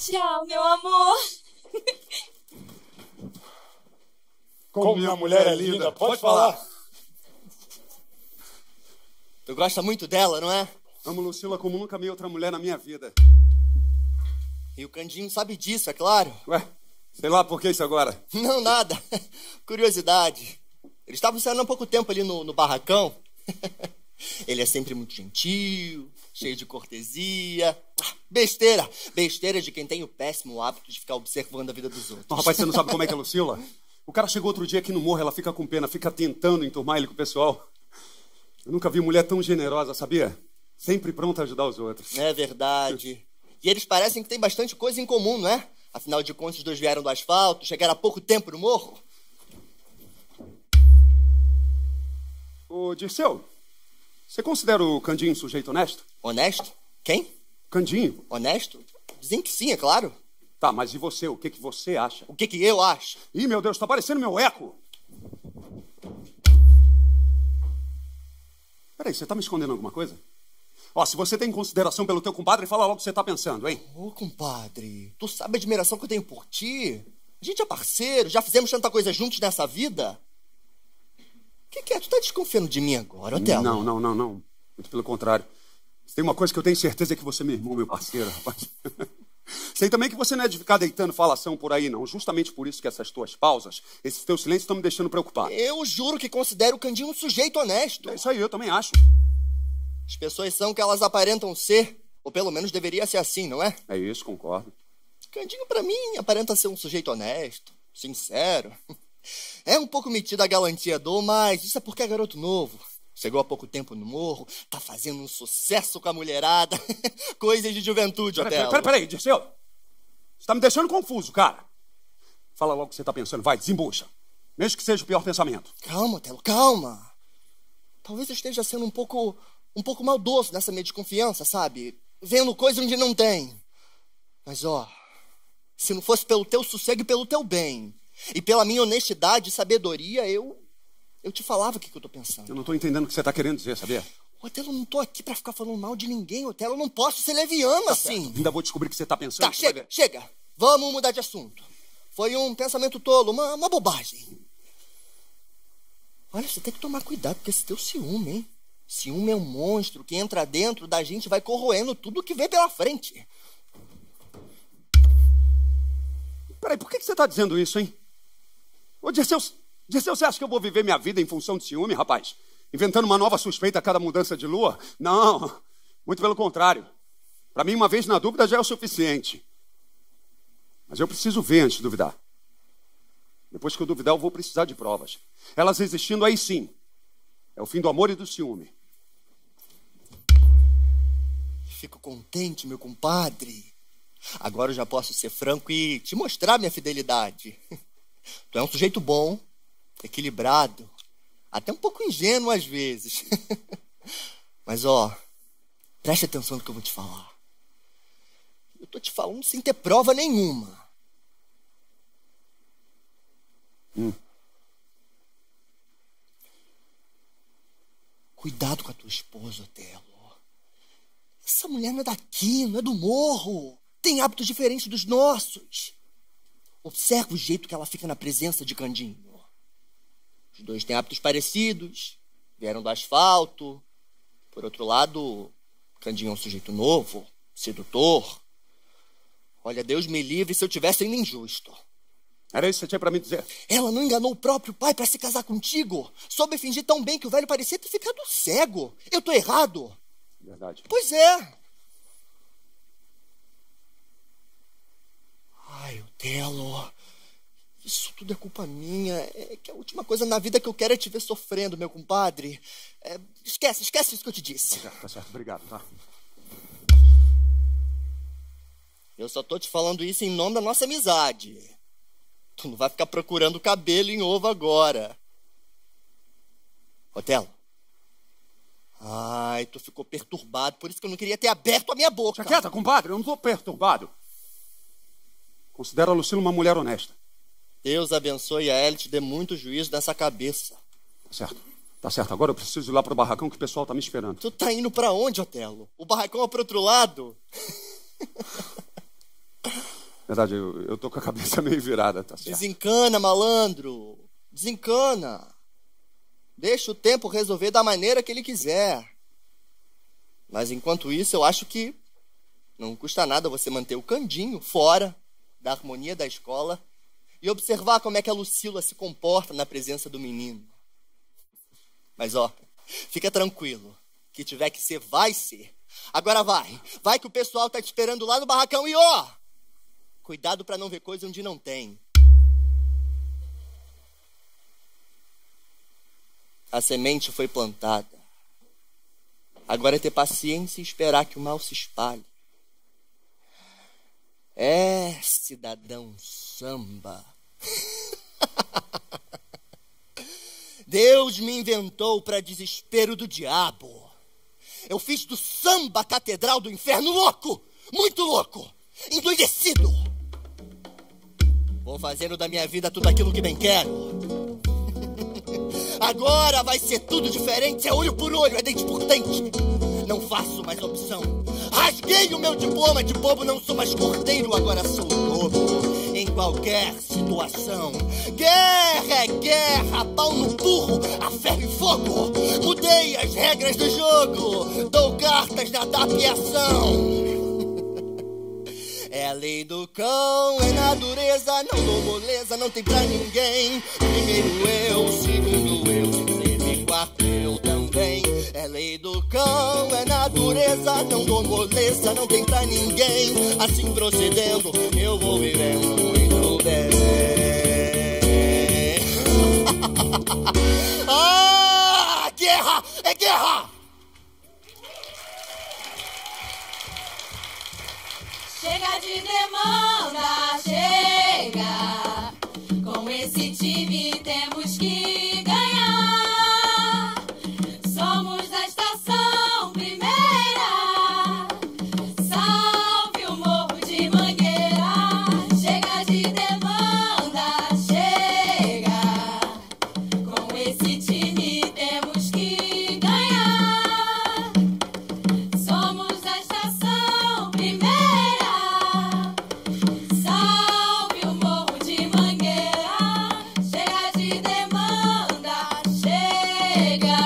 Tchau, meu amor. Como minha mulher é linda, pode falar. Tu gosta muito dela, não é? Amo Lucila como nunca amei outra mulher na minha vida. E o Candinho sabe disso, é claro. Ué, sei lá por que isso agora. Não, nada. Curiosidade. Eles estavam saindo há pouco tempo ali no, no barracão. Ele é sempre muito gentil, cheio de cortesia. Besteira. Besteira de quem tem o péssimo hábito de ficar observando a vida dos outros. Oh, rapaz, você não sabe como é que é a Lucila? O cara chegou outro dia aqui no morro, ela fica com pena, fica tentando enturmar ele com o pessoal. Eu nunca vi mulher tão generosa, sabia? Sempre pronta a ajudar os outros. É verdade. E eles parecem que têm bastante coisa em comum, não é? Afinal de contas, os dois vieram do asfalto, chegaram há pouco tempo no morro. Ô, Dirceu, você considera o Candinho um sujeito honesto? Honesto? Quem? Candinho. Honesto? Dizem que sim, é claro. Tá, mas e você? O que, que você acha? O que, que eu acho? Ih, meu Deus, tá parecendo meu eco. Peraí, você tá me escondendo alguma coisa? Ó, se você tem consideração pelo teu compadre, fala logo o que você tá pensando, hein? Ô, compadre, tu sabe a admiração que eu tenho por ti? A gente é parceiro, já fizemos tanta coisa juntos nessa vida. O que, que é? Tu tá desconfiando de mim agora, Otelo? Não, não, não, não. Muito pelo contrário. Se tem uma coisa que eu tenho certeza é que você é meu irmão, meu parceiro, rapaz. Sei também que você não é de ficar deitando falação por aí, não. Justamente por isso que essas tuas pausas, esses teus silêncios estão me deixando preocupado. Eu juro que considero o Candinho um sujeito honesto. É isso aí, eu também acho. As pessoas são o que elas aparentam ser, ou pelo menos deveria ser assim, não é? É isso, concordo. Candinho, pra mim, aparenta ser um sujeito honesto, sincero. É um pouco metido a galanteador, mas isso é porque é garoto novo. Chegou há pouco tempo no morro, tá fazendo um sucesso com a mulherada. Coisas de juventude, Otelo. Peraí, peraí, Dirceu. Você tá me deixando confuso, cara. Fala logo o que você tá pensando, vai, desembucha. Mesmo que seja o pior pensamento. Calma, Otelo, calma. Talvez eu esteja sendo um pouco, um pouco maldoso nessa minha desconfiança, sabe? Vendo coisa onde não tem. Mas, ó, se não fosse pelo teu sossego e pelo teu bem, e pela minha honestidade e sabedoria, eu... Eu te falava o que, que eu tô pensando. Eu não tô entendendo o que você tá querendo dizer, sabia? Otelo, eu não tô aqui pra ficar falando mal de ninguém, Otelo. Eu não posso ser leviano tá assim. Certo. Ainda vou descobrir o que você tá pensando. Tá, chega, chega. Vamos mudar de assunto. Foi um pensamento tolo, uma, uma bobagem. Olha, você tem que tomar cuidado com esse teu ciúme, hein? Ciúme é um monstro que entra dentro da gente e vai corroendo tudo que vem pela frente. Peraí, por que, que você tá dizendo isso, hein? Ô, Dirceu... Dirceu, você acha que eu vou viver minha vida em função de ciúme, rapaz? Inventando uma nova suspeita a cada mudança de lua? Não, muito pelo contrário. Para mim, uma vez na dúvida já é o suficiente. Mas eu preciso ver antes de duvidar. Depois que eu duvidar, eu vou precisar de provas. Elas existindo, aí sim. É o fim do amor e do ciúme. Fico contente, meu compadre. Agora eu já posso ser franco e te mostrar minha fidelidade. Tu é um sujeito bom, equilibrado, até um pouco ingênuo às vezes. Mas, ó, preste atenção no que eu vou te falar. Eu tô te falando sem ter prova nenhuma. Hum. Cuidado com a tua esposa, Otelo. Essa mulher não é daqui, não é do morro. Tem hábitos diferentes dos nossos. Observa o jeito que ela fica na presença de Candinho. Os dois têm hábitos parecidos, vieram do asfalto. Por outro lado, Candinho é um sujeito novo, sedutor. Olha, Deus me livre se eu tivesse sendo injusto. Era isso que você tinha pra me dizer? Ela não enganou o próprio pai pra se casar contigo. Soube fingir tão bem que o velho parecia ter ficado cego. Eu tô errado? Verdade. Pois é. Ai, Otelo, isso tudo é culpa minha. É que a última coisa na vida que eu quero é te ver sofrendo, meu compadre. É, esquece, esquece isso que eu te disse. Tá certo, tá certo. Obrigado, tá? Eu só tô te falando isso em nome da nossa amizade. Tu não vai ficar procurando cabelo em ovo agora. Otelo. Ai, tu ficou perturbado, por isso que eu não queria ter aberto a minha boca. Fica quieta, compadre, eu não tô perturbado. Considero a Lucila uma mulher honesta. Deus abençoe a ela e te dê muito juízo nessa cabeça. Tá certo, tá certo. Agora eu preciso ir lá pro barracão que o pessoal tá me esperando. Tu tá indo pra onde, Otelo? O barracão é pro outro lado? Verdade, eu, eu tô com a cabeça meio virada, tá certo? Desencana, malandro. Desencana. Deixa o tempo resolver da maneira que ele quiser. Mas enquanto isso, eu acho que não custa nada você manter o Candinho fora da harmonia da escola e observar como é que a Lucila se comporta na presença do menino. Mas, ó, fica tranquilo. Que tiver que ser, vai ser. Agora vai. Vai que o pessoal tá te esperando lá no barracão e, ó, cuidado pra não ver coisa onde não tem. A semente foi plantada. Agora é ter paciência e esperar que o mal se espalhe. É, cidadão samba. Deus me inventou para desespero do diabo. Eu fiz do samba a catedral do inferno louco, muito louco, endoidecido. Vou fazendo da minha vida tudo aquilo que bem quero. Agora vai ser tudo diferente, é olho por olho, é dente por dente. Não faço mais opção. Rasguei o meu diploma de bobo, não sou mais cordeiro, agora sou lobo. Em qualquer situação. Guerra é guerra, pau no burro, a ferro e fogo. Mudei as regras do jogo, dou cartas na tapiação. É a lei do cão, é natureza, não dou moleza, não tem pra ninguém. Primeiro eu, segundo eu, terceiro e quarto eu também. É lei do cão, é natureza, não dou moleza, não tem pra ninguém. Assim procedendo, eu vou vivendo muito bem. Ah, guerra é guerra! Chega de demanda, chega. Com esse time temos que ganhar. Somos da estação primeira. Salve o morro de Mangueira. Chega de demanda, chega. Com esse time temos que ganhar. Somos da estação primeira. Salve o morro de Mangueira, chega de demanda, chega.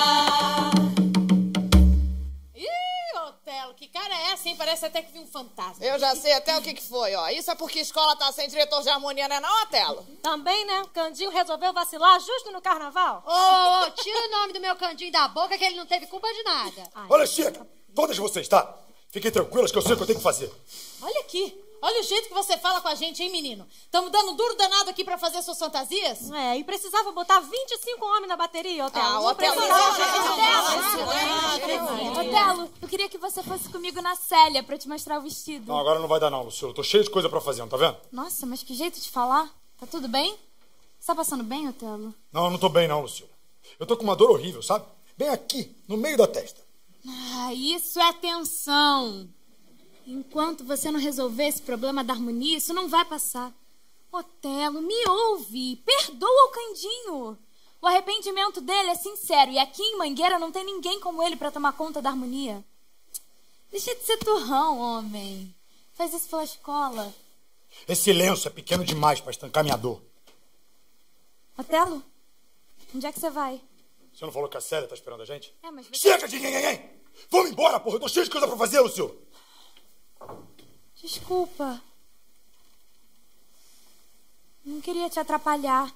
Ih, Otelo, que cara é essa, hein? Parece até que viu um fantasma. Eu já sei até o que, que foi, ó. Isso é porque a escola tá sem diretor de harmonia, né não, Otelo? Também, né? O Candinho resolveu vacilar justo no carnaval. Ô, ô, ô, tira o nome do meu Candinho da boca que ele não teve culpa de nada. Olha, chega! Todas vocês, tá? Fiquem tranquilas que eu sei o que eu tenho que fazer. Olha aqui. Olha o jeito que você fala com a gente, hein, menino? Estamos dando duro danado aqui pra fazer suas fantasias? É, e precisava botar vinte e cinco homens na bateria, Otelo. Ah, Não Otelo, precisava. Otelo, eu queria que você fosse comigo na Célia pra te mostrar o vestido. Não, agora não vai dar não, Lucila. Eu tô cheio de coisa pra fazer, não tá vendo? Nossa, mas que jeito de falar. Tá tudo bem? Você tá passando bem, Otelo? Não, eu não tô bem não, Lucila. Eu tô com uma dor horrível, sabe? Bem aqui, no meio da testa. Ah, isso é tensão. Enquanto você não resolver esse problema da harmonia, isso não vai passar. Otelo, me ouve. Perdoa o Candinho. O arrependimento dele é sincero. E aqui em Mangueira não tem ninguém como ele pra tomar conta da harmonia. Deixa de ser turrão, homem. Faz isso pela escola. Esse lenço é pequeno demais pra estancar minha dor. Otelo, onde é que você vai? Você não falou que a Célia tá esperando a gente? É, mas... Chega de ninguém! Vamos embora, porra! Eu tô cheio de coisa pra fazer, Lucila! Desculpa. Não queria te atrapalhar.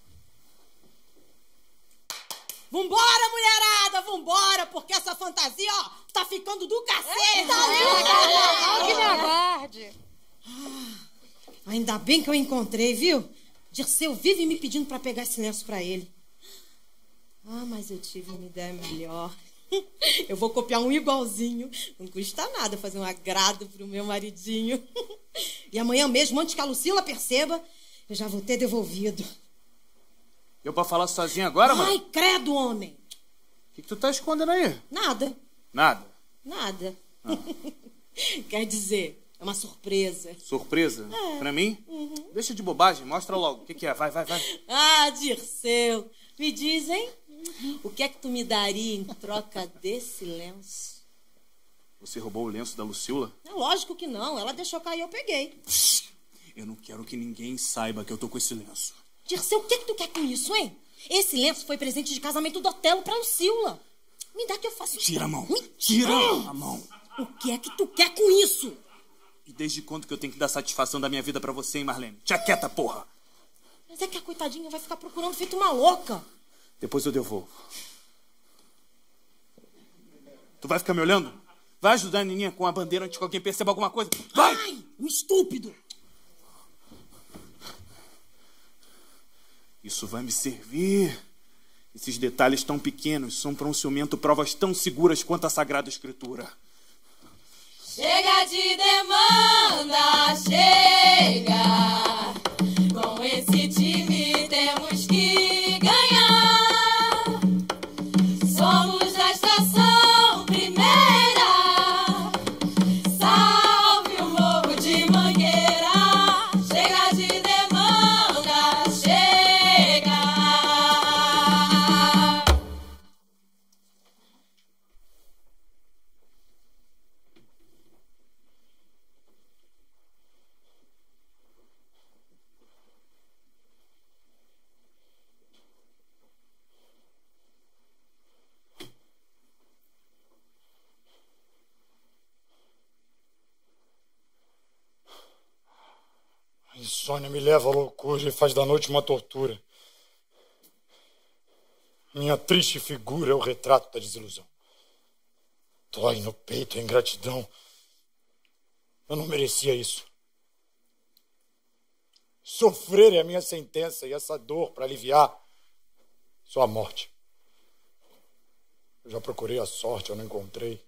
Vambora, mulherada, vambora, porque essa fantasia, ó, tá ficando do cacete. Não, que me aguarde. Ah, ainda bem que eu encontrei, viu? Dirceu vive me pedindo pra pegar esse lenço pra ele. Ah, mas eu tive uma ideia melhor. Eu vou copiar um igualzinho. Não custa nada fazer um agrado pro meu maridinho. E amanhã mesmo, antes que a Lucila perceba, eu já vou ter devolvido. Deu pra falar sozinho agora, mano? Ai, credo, homem. O que, que tu tá escondendo aí? Nada. Nada. Nada. Ah. Quer dizer, é uma surpresa. Surpresa? É. Pra mim? Uhum. Deixa de bobagem, mostra logo. O que, que é? Vai, vai, vai. Ah, Dirceu. Me diz, hein? O que é que tu me daria em troca desse lenço? Você roubou o lenço da Lucila? É lógico que não. Ela deixou cair e eu peguei. Eu não quero que ninguém saiba que eu tô com esse lenço. Dirceu, o que, que tu quer com isso, hein? Esse lenço foi presente de casamento do Otelo pra Lucila. Me dá que eu faço... Tira a mão. Me... Tira ah! a mão. O que é que tu quer com isso? E desde quando que eu tenho que dar satisfação da minha vida pra você, hein, Marlene? Te aquieta, porra. Mas é que a coitadinha vai ficar procurando feito uma louca. Depois eu devolvo. Tu vai ficar me olhando? Vai ajudar a Nininha com a bandeira antes que alguém perceba alguma coisa? Vai! Ai, um estúpido! Isso vai me servir. Esses detalhes tão pequenos são para um ciumento provas tão seguras quanto a Sagrada Escritura. Chega de demanda, chega. Com esse time temos que ganhar. Somos da estação primeira. Salve o morro de Mangueira. Chega de demanda, chega. A insônia me leva à loucura e faz da noite uma tortura. Minha triste figura é o retrato da desilusão. Dói no peito a ingratidão. Eu não merecia isso. Sofrer é a minha sentença e essa dor, para aliviar, só a morte. Eu já procurei a sorte, eu não encontrei.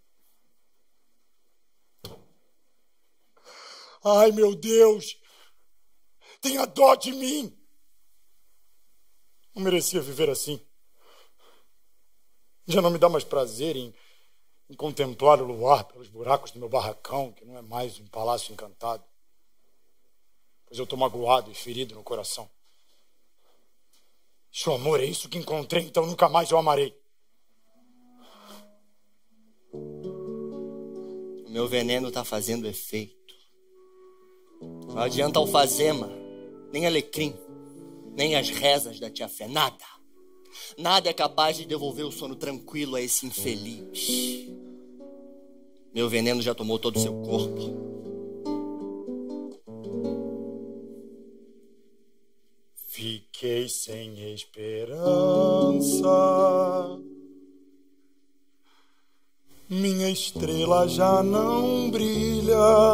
Ai, meu Deus! Tenha dó de mim! Não merecia viver assim. Já não me dá mais prazer em, em contemplar o luar pelos buracos do meu barracão, que não é mais um palácio encantado. Pois eu estou magoado e ferido no coração. Se o amor é isso que encontrei, então nunca mais eu amarei. O meu veneno tá fazendo efeito. Não adianta alfazema, nem alecrim, nem as rezas da tia Fé, nada. Nada é capaz de devolver o sono tranquilo a esse infeliz. Meu veneno já tomou todo o seu corpo. Fiquei sem esperança. Minha estrela já não brilha.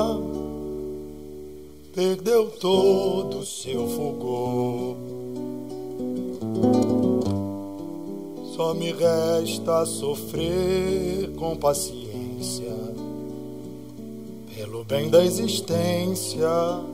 Perdeu todo o seu fulgor. Só me resta sofrer com paciência pelo bem da existência.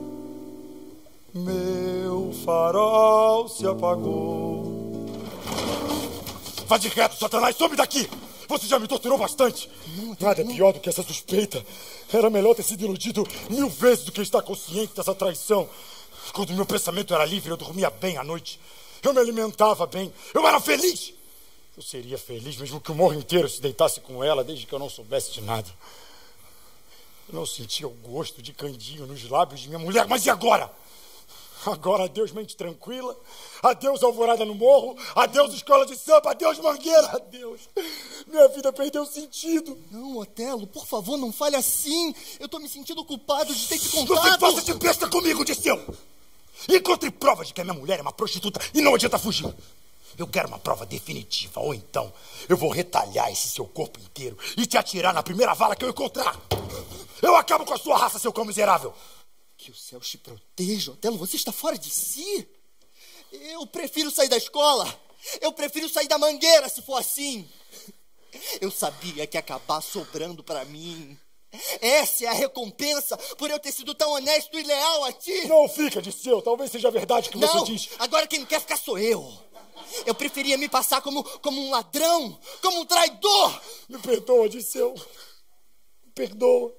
Meu farol se apagou. Vá de reto, Satanás, some daqui! Você já me torturou bastante. Nada é pior do que essa suspeita. Era melhor ter sido iludido mil vezes do que estar consciente dessa traição. Quando meu pensamento era livre, eu dormia bem à noite. Eu me alimentava bem. Eu era feliz. Eu seria feliz mesmo que o morro inteiro se deitasse com ela, desde que eu não soubesse de nada. Eu não sentia o gosto de candinho nos lábios de minha mulher, mas e agora? Agora adeus mente tranquila, adeus alvorada no morro, adeus escola de samba, adeus Mangueira, adeus. Minha vida perdeu sentido. Não, Otelo, por favor, não fale assim. Eu tô me sentindo culpado de ter te contado. Você passa de besta comigo, Dirceu. Encontre provas de que a minha mulher é uma prostituta e não adianta fugir. Eu quero uma prova definitiva, ou então eu vou retalhar esse seu corpo inteiro e te atirar na primeira vala que eu encontrar. Eu acabo com a sua raça, seu cão miserável. Que o céu te proteja, Otelo, você está fora de si. Eu prefiro sair da escola. Eu prefiro sair da Mangueira, se for assim. Eu sabia que ia acabar sobrando para mim. Essa é a recompensa por eu ter sido tão honesto e leal a ti. Não fica, Dirceu, talvez seja verdade o que não, você diz. Agora quem não quer ficar sou eu. Eu preferia me passar como, como um ladrão, como um traidor. Me perdoa, Dirceu. Me perdoa.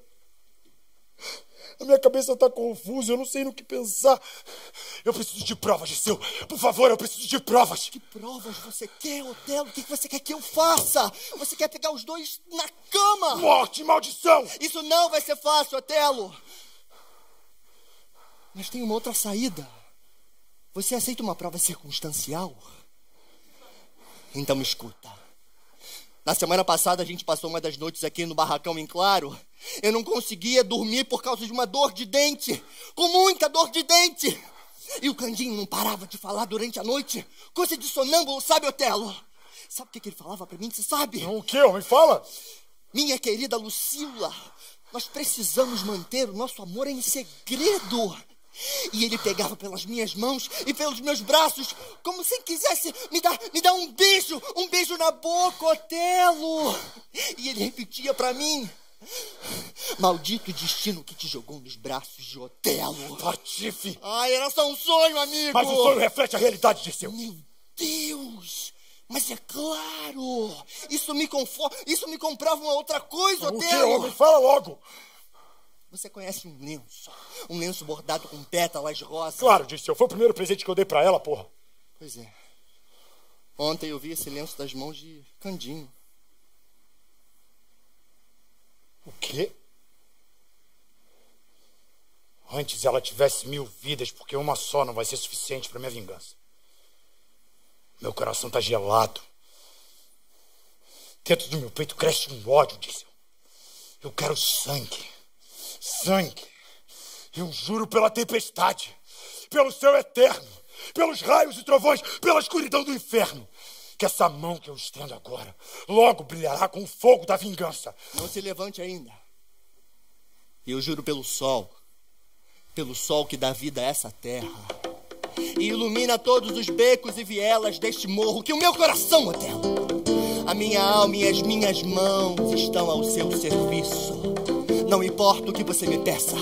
A minha cabeça está confusa, eu não sei no que pensar. Eu preciso de provas, Dirceu. Por favor, eu preciso de provas. Que provas você quer, Otelo? O que você quer que eu faça? Você quer pegar os dois na cama? Morte, maldição! Isso não vai ser fácil, Otelo. Mas tem uma outra saída. Você aceita uma prova circunstancial? Então me escuta. Na semana passada a gente passou uma das noites aqui no barracão em claro. Eu não conseguia dormir por causa de uma dor de dente. Com muita dor de dente. E o Candinho não parava de falar durante a noite. Coisa de sonâmbulo, sabe, Otelo? Sabe o que, que ele falava pra mim? Você sabe? O quê? Me fala. Minha querida Lucila, nós precisamos manter o nosso amor em segredo. E ele pegava pelas minhas mãos e pelos meus braços, como se quisesse me dar, me dar um beijo, um beijo na boca, Otelo. E ele repetia pra mim: maldito destino que te jogou nos braços de Otelo. Patife. Ai, era só um sonho, amigo. Mas o sonho reflete a realidade, Dirceu. Meu Deus. Mas é claro. Isso me conforta, isso me comprova uma outra coisa, o Otelo. O que, homem? Fala logo. Você conhece um lenço? Um lenço bordado com pétalas rosas? Claro, Dirceu. Foi o primeiro presente que eu dei pra ela, porra. Pois é. Ontem eu vi esse lenço das mãos de Candinho. O quê? Antes ela tivesse mil vidas, porque uma só não vai ser suficiente pra minha vingança. Meu coração tá gelado. Dentro do meu peito cresce um ódio, Dirceu. Eu quero sangue. Sangue. Eu juro pela tempestade, pelo céu eterno, pelos raios e trovões, pela escuridão do inferno, que essa mão que eu estendo agora logo brilhará com o fogo da vingança. Não se levante ainda. Eu juro pelo sol, pelo sol que dá vida a essa terra e ilumina todos os becos e vielas deste morro, que o meu coração, Otelo, a minha alma e as minhas mãos estão ao seu serviço. Não importa o que você me peça.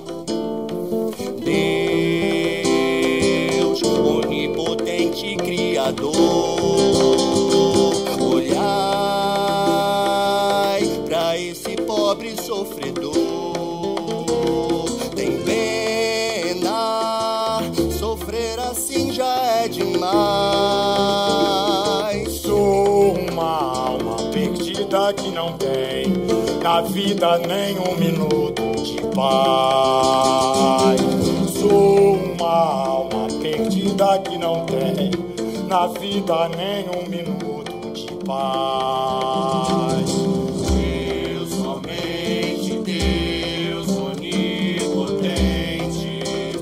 Deus, onipotente Criador, olhai pra esse pobre sofredor. Tem pena, sofrer assim já é demais. Sou uma alma perdida que não tem na vida nem um minuto de paz. Sou uma alma perdida que não tem na vida nem um minuto de paz. Deus, somente Deus, onipotente,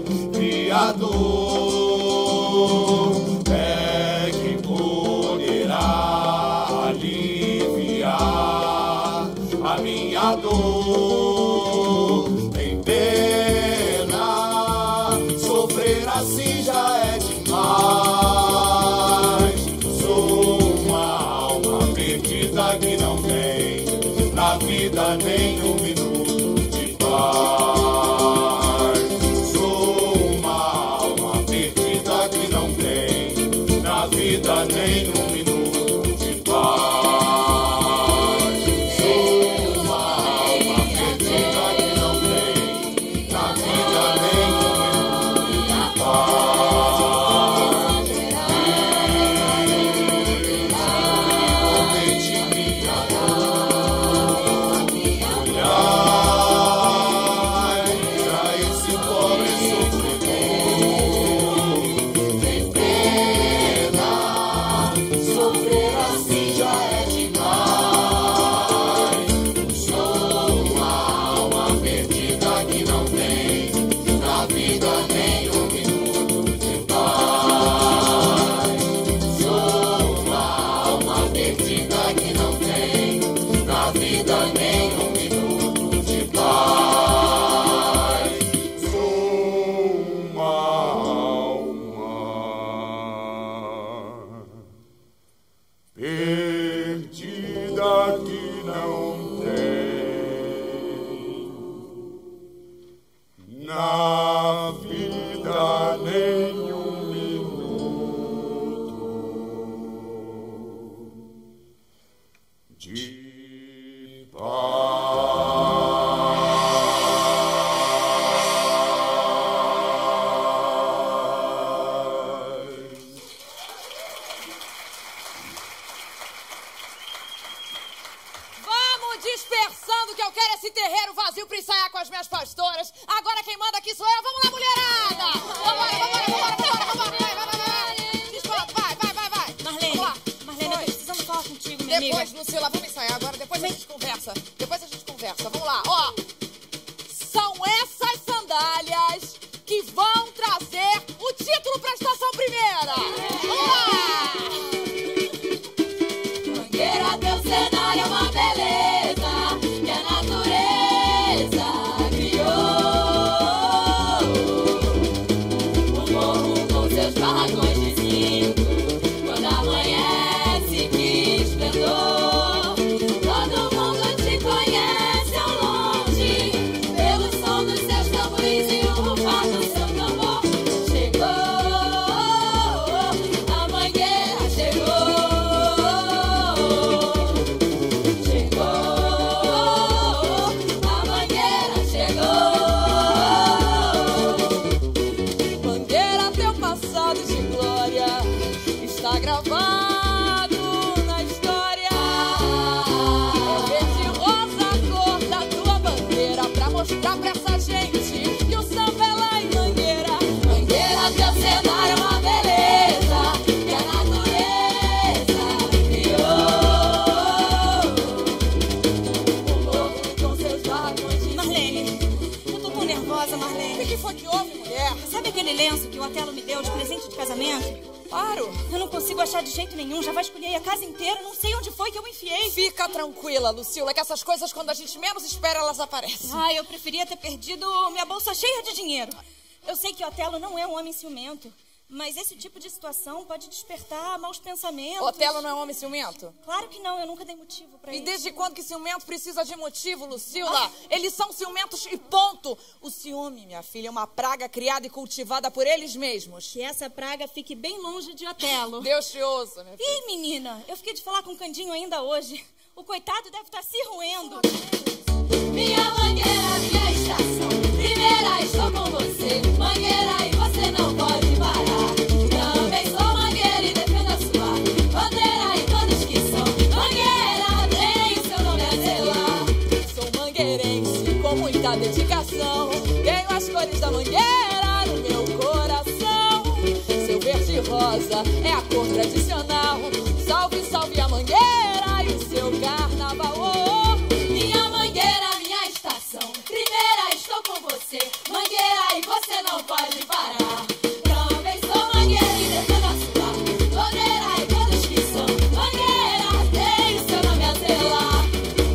Criador, é que poderá aliviar a minha dor. Tem pena, sofrer assim já é demais. Sou uma alma perdida que não tem na vida nem um minuto de paz. Sou uma alma perdida que não tem na vida nem um minuto de paz. dispersando, que eu quero esse terreiro vazio pra ensaiar com as minhas pastoras. Agora quem manda aqui sou eu. Vamos lá, mulherada! Vambora, vambora, vambora, vambora, vambora. Vai, vai, vai, vai. Discorda, vai, vai, vai, vai. Marlene, Vamos lá. Marlene, eu tô precisando falar contigo, minha Depois, amiga. Lucila, vamos ensaiar agora. Depois a gente conversa. Depois a gente conversa. Vamos lá, ó. São essas sandálias que vão trazer o título pra Estação Primeira. Vamos lá! Mangueira, teu cenário é uma beleza que a natureza criou. O morro com seus barracões de zinco, quando amanhece que esplendor. Todo mundo te conhece ao longe, pelo som dos seus tambores e o rufar do seu tambor. Chegou, a mangueira chegou. Mangueira, teu passado de glória está gravado na história. É verde e rosa a cor da tua bandeira, pra mostrar pra essa gente que o samba é lá em Mangueira. Mangueira, teu cenário é uma beleza que a natureza criou. O morro com seus barracões de Marlene, eu tô tão nervosa, Marlene. O que foi que houve, mulher? Sabe aquele lenço que o Otelo me deu de presente de casamento? Claro. Eu não consigo achar de jeito nenhum, já vasculhei a casa inteira, não sei onde foi que eu enfiei. Fica tranquila, Lucila, que essas coisas, quando a gente menos espera, elas aparecem. Ah, eu preferia ter perdido minha bolsa cheia de dinheiro. Eu sei que Otelo não é um homem ciumento, mas esse tipo de situação pode despertar maus pensamentos. Otelo não é um homem ciumento? Claro que não, eu nunca dei motivo pra E isso. desde quando que ciumento precisa de motivo, Lucila? Ah. Eles são ciumentos e ponto. O ciúme, minha filha, é uma praga criada e cultivada por eles mesmos. Que essa praga fique bem longe de Otelo. Deus te ouça, minha filha. Ih, menina, eu fiquei de falar com o Candinho ainda hoje. O coitado deve estar se roendo. Minha mangueira, minha estação. Primeira, estou com você. Mangueira, e você não pode parar. Também sou mangueira e defendo a sua bandeira. E todos que são mangueira, tem o seu nome a zelar. Sou mangueirense com muita dedicação. Tenho as cores da mangueira no meu coração. Seu verde e rosa é a cor tradicional. Salve, salve a mangueira e o seu carnaval. Oh, minha mangueira, minha estação. Primeira, estou com você. Mangueira, e você não pode parar. Também sou mangueira e defendo a sua bandeira. E todos que são mangueira, tem o seu nome a zelar.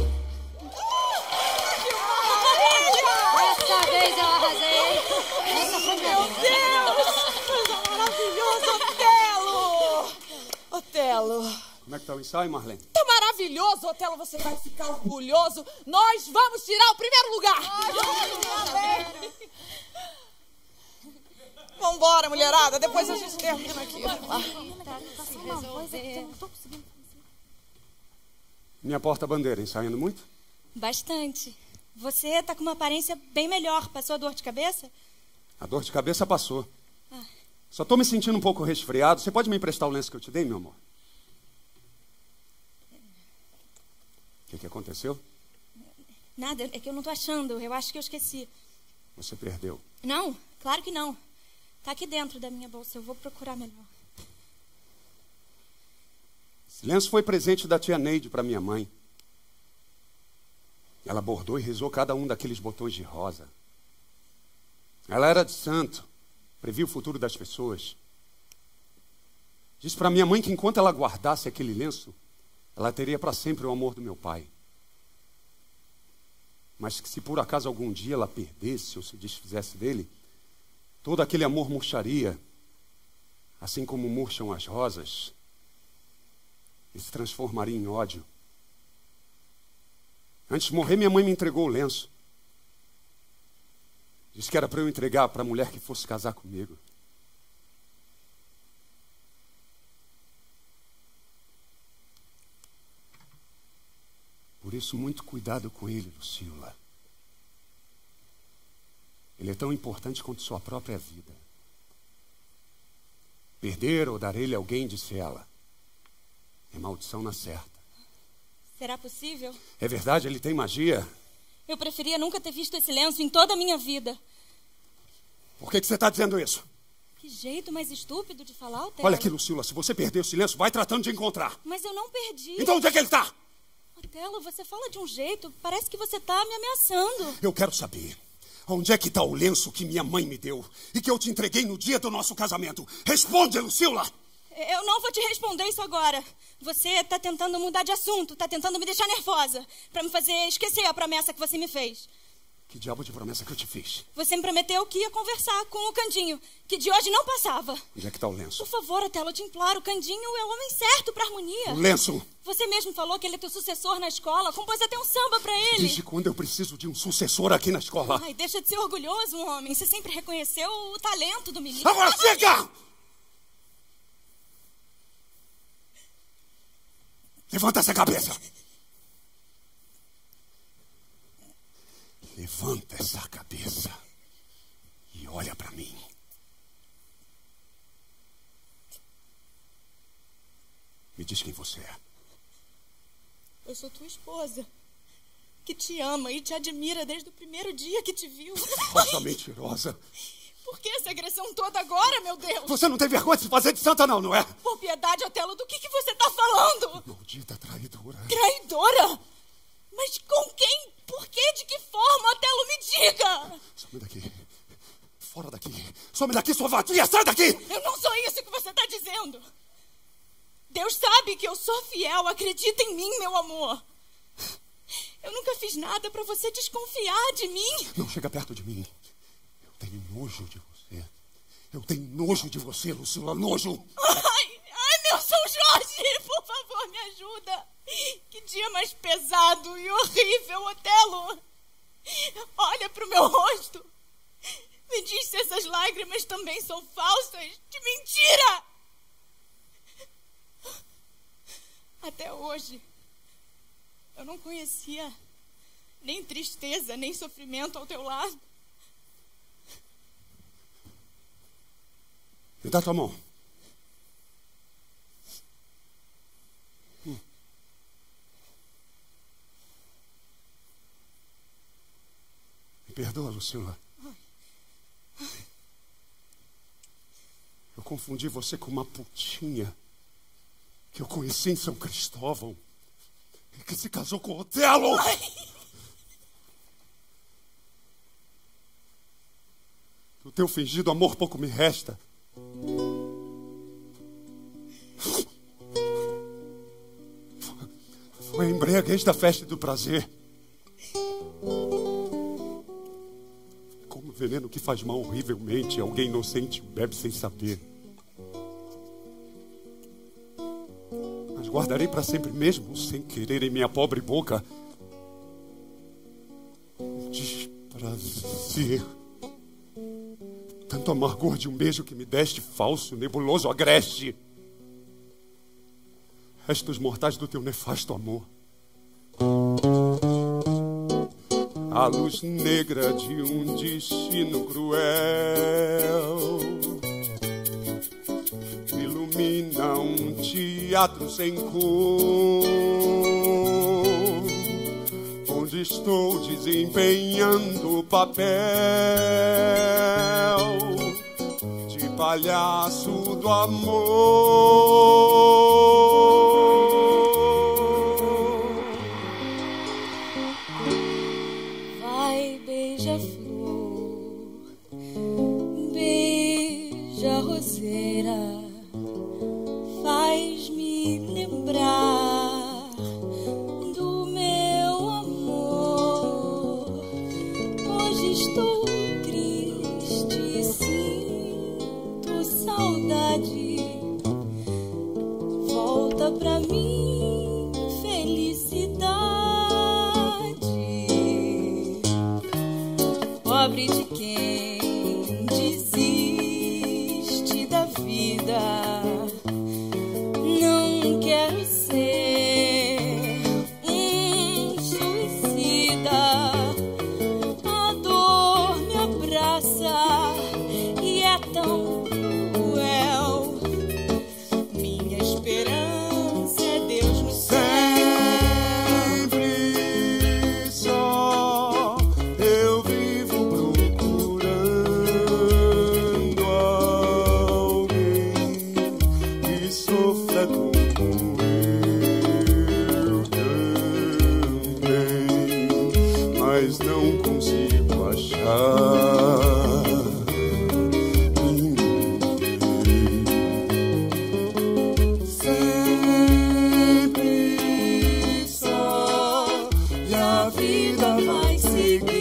Dessa vez eu arrasei. Essa foi minha Meu Deus! Coisa maravilhosa, Otelo! Otelo. Como é que tá o ensaio, Marlene? Tá maravilhoso, Otelo, você vai ficar orgulhoso. Nós vamos tirar o primeiro lugar. Vambora, mulherada, depois a gente termina aqui. Minha porta-bandeira, ensaiando muito? Bastante. Você tá com uma aparência bem melhor. Passou a dor de cabeça? A dor de cabeça passou. Ah. Só tô me sentindo um pouco resfriado. Você pode me emprestar o lenço que eu te dei, meu amor? O que, que aconteceu? Nada, é que eu não tô achando. Eu acho que eu esqueci. Você perdeu. Não, claro que não. Tá aqui dentro da minha bolsa. Eu vou procurar melhor. Esse lenço foi presente da tia Neide para minha mãe. Ela bordou e rezou cada um daqueles botões de rosa. Ela era de santo, previa o futuro das pessoas. Disse para minha mãe que enquanto ela guardasse aquele lenço, ela teria para sempre o amor do meu pai. Mas que se por acaso algum dia ela perdesse ou se desfizesse dele, todo aquele amor murcharia, assim como murcham as rosas, e se transformaria em ódio. Antes de morrer, minha mãe me entregou o lenço. Disse que era para eu entregar para a mulher que fosse casar comigo. Por isso, muito cuidado com ele, Lucila. Ele é tão importante quanto sua própria vida. Perder ou dar ele a alguém, disse ela, é maldição na certa. Será possível? É verdade, ele tem magia. Eu preferia nunca ter visto esse lenço em toda a minha vida. Por que, que você está dizendo isso? Que jeito mais estúpido de falar, Otelo. Olha aqui, Lucila, se você perder o silêncio, vai tratando de encontrar. Mas eu não perdi. Então onde é que ele está? Otelo, você fala de um jeito, parece que você está me ameaçando. Eu quero saber, onde é que está o lenço que minha mãe me deu e que eu te entreguei no dia do nosso casamento? Responde, Lucila! Eu não vou te responder isso agora. Você está tentando mudar de assunto, está tentando me deixar nervosa, para me fazer esquecer a promessa que você me fez. Que diabo de promessa que eu te fiz? Você me prometeu que ia conversar com o Candinho, que de hoje não passava. Onde é que está o lenço? Por favor, Otelo, eu te imploro, o Candinho é o homem certo para harmonia. O lenço? Você mesmo falou que ele é teu sucessor na escola, compôs até um samba para ele. Desde quando eu preciso de um sucessor aqui na escola? Ai, deixa de ser orgulhoso, homem. Você sempre reconheceu o talento do menino. Agora chega! Levanta essa cabeça! Levanta essa cabeça e olha pra mim. Me diz quem você é. Eu sou tua esposa, que te ama e te admira desde o primeiro dia que te viu. Rosa mentirosa. Por que essa agressão toda agora, meu Deus? Você não tem vergonha de se fazer de santa não, não é? Por piedade, Otelo, do que, que você tá falando? Maldita traidora. Traidora? Mas com quem? Por quê? De que forma? Otelo, me diga! Some daqui. Fora daqui. Some daqui, sua vadia! Sai daqui! Eu não sou isso que você tá dizendo. Deus sabe que eu sou fiel. Acredita em mim, meu amor. Eu nunca fiz nada pra você desconfiar de mim. Não chega perto de mim. Eu tenho nojo de você. Eu tenho nojo de você, Lucila. Nojo! Ai, ai, meu São Jorge! Por favor, me ajuda. Que dia mais pesado e horrível, Otelo. Olha pro meu rosto. Me diz se essas lágrimas também são falsas. De mentira! Até hoje, eu não conhecia nem tristeza, nem sofrimento ao teu lado. Me dá tua mão. Hum. Me perdoa, Lucila. Eu confundi você com uma putinha que eu conheci em São Cristóvão e que se casou com Otelo. Do teu fingido amor pouco me resta. Foi a embriaguez da festa e do prazer. Como veneno que faz mal horrivelmente, alguém inocente bebe sem saber. Mas guardarei para sempre mesmo, sem querer em minha pobre boca, um desprazer. Tanto amargor de um beijo que me deste, falso, nebuloso, agreste. Restos mortais do teu nefasto amor. A luz negra de um destino cruel ilumina um teatro sem cor, onde estou desempenhando o papel de palhaço do amor. Vai, beija-flor, beija-roseira, faz-me lembrar do meu amor. Hoje estou triste, sinto saudade. Volta pra mim, felicidade. Pobre de quem desiste da vida. Não quero ser um suicida. A dor me abraça e é tão cruel. Minha esperança é Deus no céu. mas não consigo achar. Sempre só, e a vida vai seguindo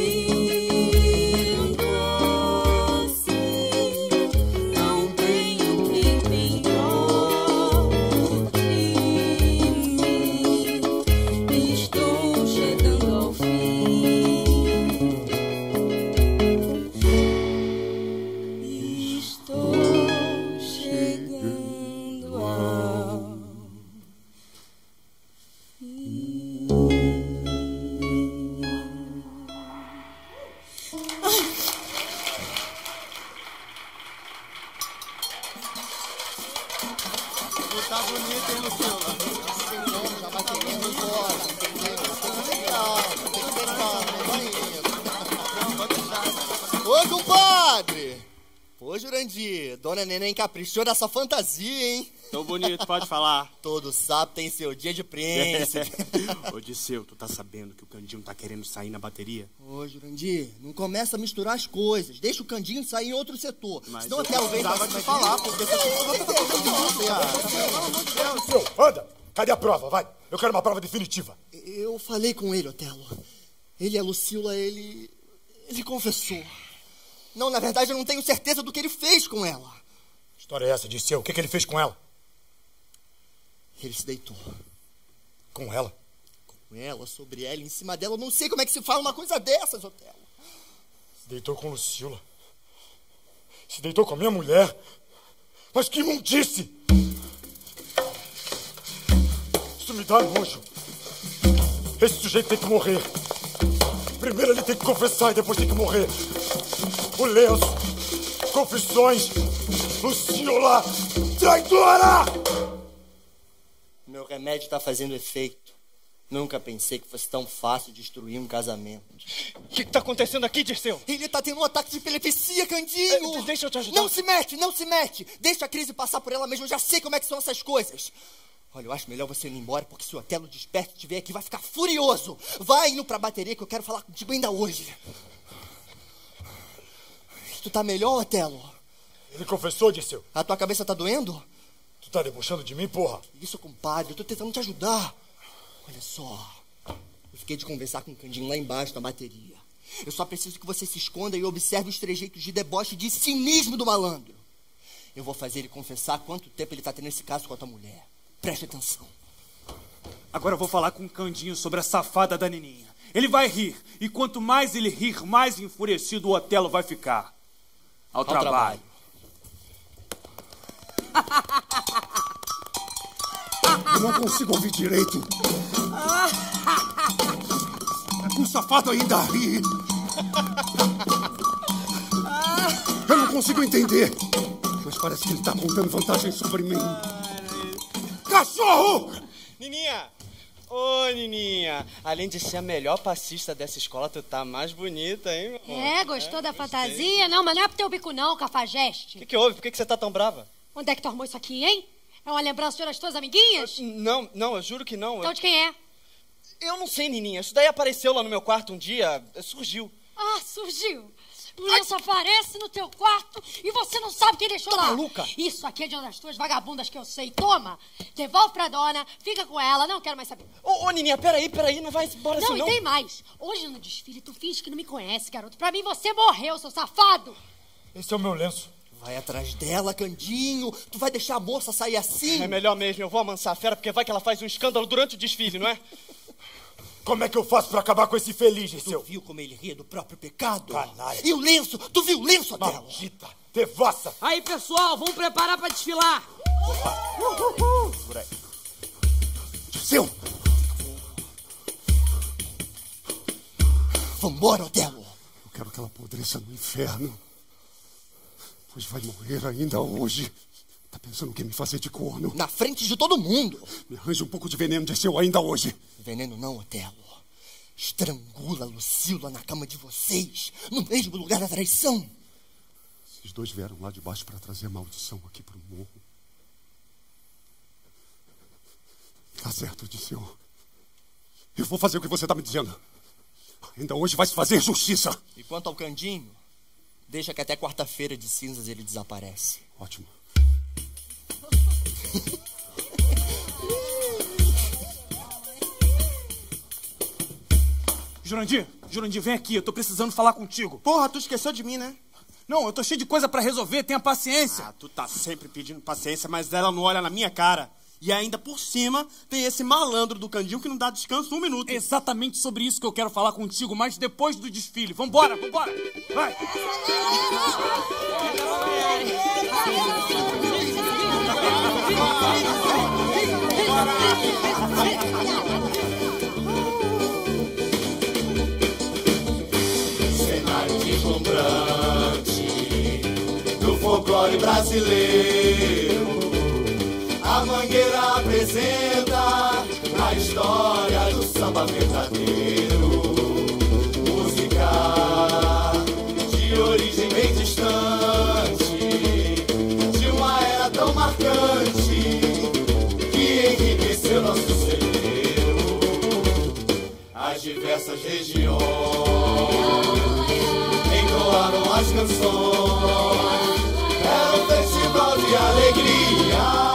assim. Não tenho quem pior que mim. Estou chegando ao fim. Estou chegando ao Tá bonito, hein, Lucila? Já vai querendo embora, entendeu? Legal, tem que ter calma, vai indo. Ô, compadre! Ô, Jurandir, Dona Neném caprichou nessa fantasia, hein? Tô bonito, pode falar. Todo sábado tem seu dia de príncipe. Ô, Disseu, tu tá sabendo que o Candinho tá querendo sair na bateria? Ô, Jurandir, não começa a misturar as coisas. Deixa o Candinho sair em outro setor. Mas Senão eu até o vez vai precisava te te falar, falar, porque você tem Seu, anda! Cadê a prova? Vai! Eu quero uma prova definitiva. Eu falei com ele, Otelo. Ele e a Lucila, ele... Ele confessou. Não, na verdade, eu não tenho certeza do que ele fez com ela. Que história é essa, Disseu? O que, que ele fez com ela? Ele se deitou. Com ela? Com ela, sobre ela, em cima dela. Eu não sei como é que se fala uma coisa dessas, Otelo. Se deitou com Lucila. Se deitou com a minha mulher. Mas que imundice! Isso me dá nojo. Esse sujeito tem que morrer. Primeiro ele tem que confessar e depois tem que morrer. O lenço. Confissões. Lucila. Traidora! Meu remédio tá fazendo efeito. Nunca pensei que fosse tão fácil destruir um casamento. O que, que tá acontecendo aqui, Dirceu? Ele tá tendo um ataque de epilepsia, Candinho! É, deixa eu te ajudar. Não se mete, não se mete! Deixa a crise passar por ela mesmo, eu já sei como é que são essas coisas. Olha, eu acho melhor você ir embora, porque se o Otelo desperta e estiver aqui, vai ficar furioso. Vai indo pra bateria que eu quero falar contigo ainda hoje. Tu tá melhor, Otelo? Ele confessou, Dirceu. A tua cabeça tá doendo? Tu tá debochando de mim, porra? Isso, compadre, eu tô tentando te ajudar. Olha só, eu fiquei de conversar com o Candinho lá embaixo na bateria. Eu só preciso que você se esconda e observe os trejeitos de deboche e de cinismo do malandro. Eu vou fazer ele confessar quanto tempo ele tá tendo esse caso com a tua mulher. Preste atenção. Agora eu vou falar com o Candinho sobre a safada da Nininha. Ele vai rir, e quanto mais ele rir, mais enfurecido o Otelo vai ficar. Ao, Ao trabalho. trabalho. Eu não consigo ouvir direito. O safado ainda ri. Eu não consigo entender. Mas parece que ele está contando vantagens sobre mim. Cachorro! Nininha! Ô, Nininha, além de ser a melhor passista dessa escola, tu tá mais bonita, hein, meu amor? É, gostou é, da fantasia? Não, mas não é pro teu bico não, cafajeste. O que, que houve? Por que, que você tá tão brava? Onde é que tu arrumou isso aqui, hein? É uma lembrança das tuas amiguinhas? Não, não, eu juro que não. Então eu... de quem é? Eu não sei, Nininha. Isso daí apareceu lá no meu quarto um dia, surgiu. Ah, surgiu. O lenço aparece no teu quarto e você não sabe quem deixou tá lá. Maluca? Isso aqui é de uma das tuas vagabundas que eu sei. Toma, devolve pra dona, fica com ela, não quero mais saber. Ô, ô Nininha, peraí, peraí, não vai embora não, assim não. Não, e tem mais. Hoje no desfile tu finge que não me conhece, garoto. Pra mim você morreu, seu safado. Esse é o meu lenço. Vai atrás dela, Candinho. Tu vai deixar a moça sair assim? É melhor mesmo, eu vou amansar a fera, porque vai que ela faz um escândalo durante o desfile, não é? Como é que eu faço pra acabar com esse infeliz, Dirceu? Tu viu como ele ria do próprio pecado? Canalha. E o lenço? Tu viu o lenço, Otelo? Maldita, devassa. Aí, pessoal, vamos preparar pra desfilar. Uhul. Por aí. Dirceu! Vambora, Otelo. Eu quero que ela apodreça no inferno. Pois vai morrer ainda hoje. Tá pensando que me fazer de corno? Na frente de todo mundo. Me arranja um pouco de veneno, Dirceu, ainda hoje. Veneno não, Otelo. Estrangula a Lucila na cama de vocês, no mesmo lugar da traição. Esses dois vieram lá de baixo para trazer a maldição aqui pro morro. Tá certo, Dirceu. Eu vou fazer o que você tá me dizendo. Ainda hoje vai se fazer justiça. E quanto ao Candinho, deixa que até quarta-feira de cinzas ele desaparece. Ótimo. Jurandir, Jurandir, vem aqui, eu tô precisando falar contigo. Porra, tu esqueceu de mim, né? Não, eu tô cheio de coisa pra resolver, tenha paciência. Ah, tu tá sempre pedindo paciência, mas ela não olha na minha cara. E ainda por cima, tem esse malandro do Candinho que não dá descanso um minuto. Exatamente sobre isso que eu quero falar contigo, mas depois do desfile. Vambora, vambora! Vai! Cenário deslumbrante do folclore brasileiro. A Mangueira apresenta a história do samba verdadeiro. Música de origem bem distante, de uma era tão marcante, que enriqueceu nosso celeiro. As diversas regiões entoaram as canções. Era um festival de alegria.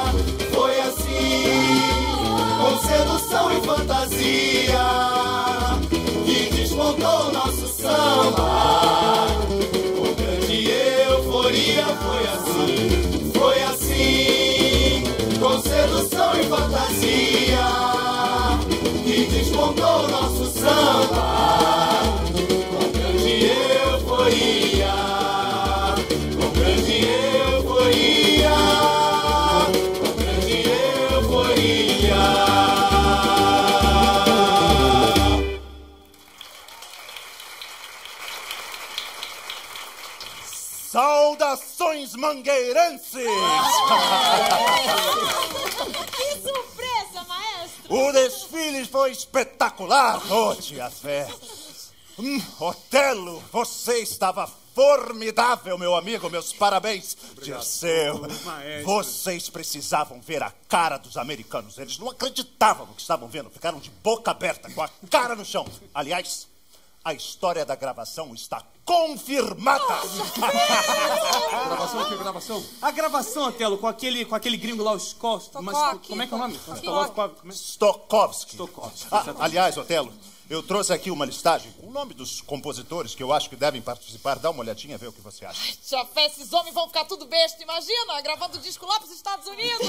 Com sedução e fantasia, que desmontou nosso samba. Com grande euforia foi assim, foi assim. Com sedução e fantasia, que desmontou nosso samba. Com grande euforia, com grande euforia, com grande euforia. Saudações mangueirenses! Que surpresa, maestro! O desfile foi espetacular, oh, tia Fé. Hum, Otelo, você estava formidável, meu amigo. Meus parabéns. Dirceu, vocês precisavam ver a cara dos americanos. Eles não acreditavam no que estavam vendo. Ficaram de boca aberta, com a cara no chão. Aliás, a história da gravação está confirmada. Gravação? Que gravação? A gravação, Otelo, com aquele, com aquele gringo lá, o Scott. Mas como é que é o nome? Stokowski. Ah, aliás, Otelo, eu trouxe aqui uma listagem com o nome dos compositores que eu acho que devem participar. Dá uma olhadinha, vê o que você acha. Tia Fé, esses homens vão ficar tudo besta, imagina, gravando disco lá pros Estados Unidos.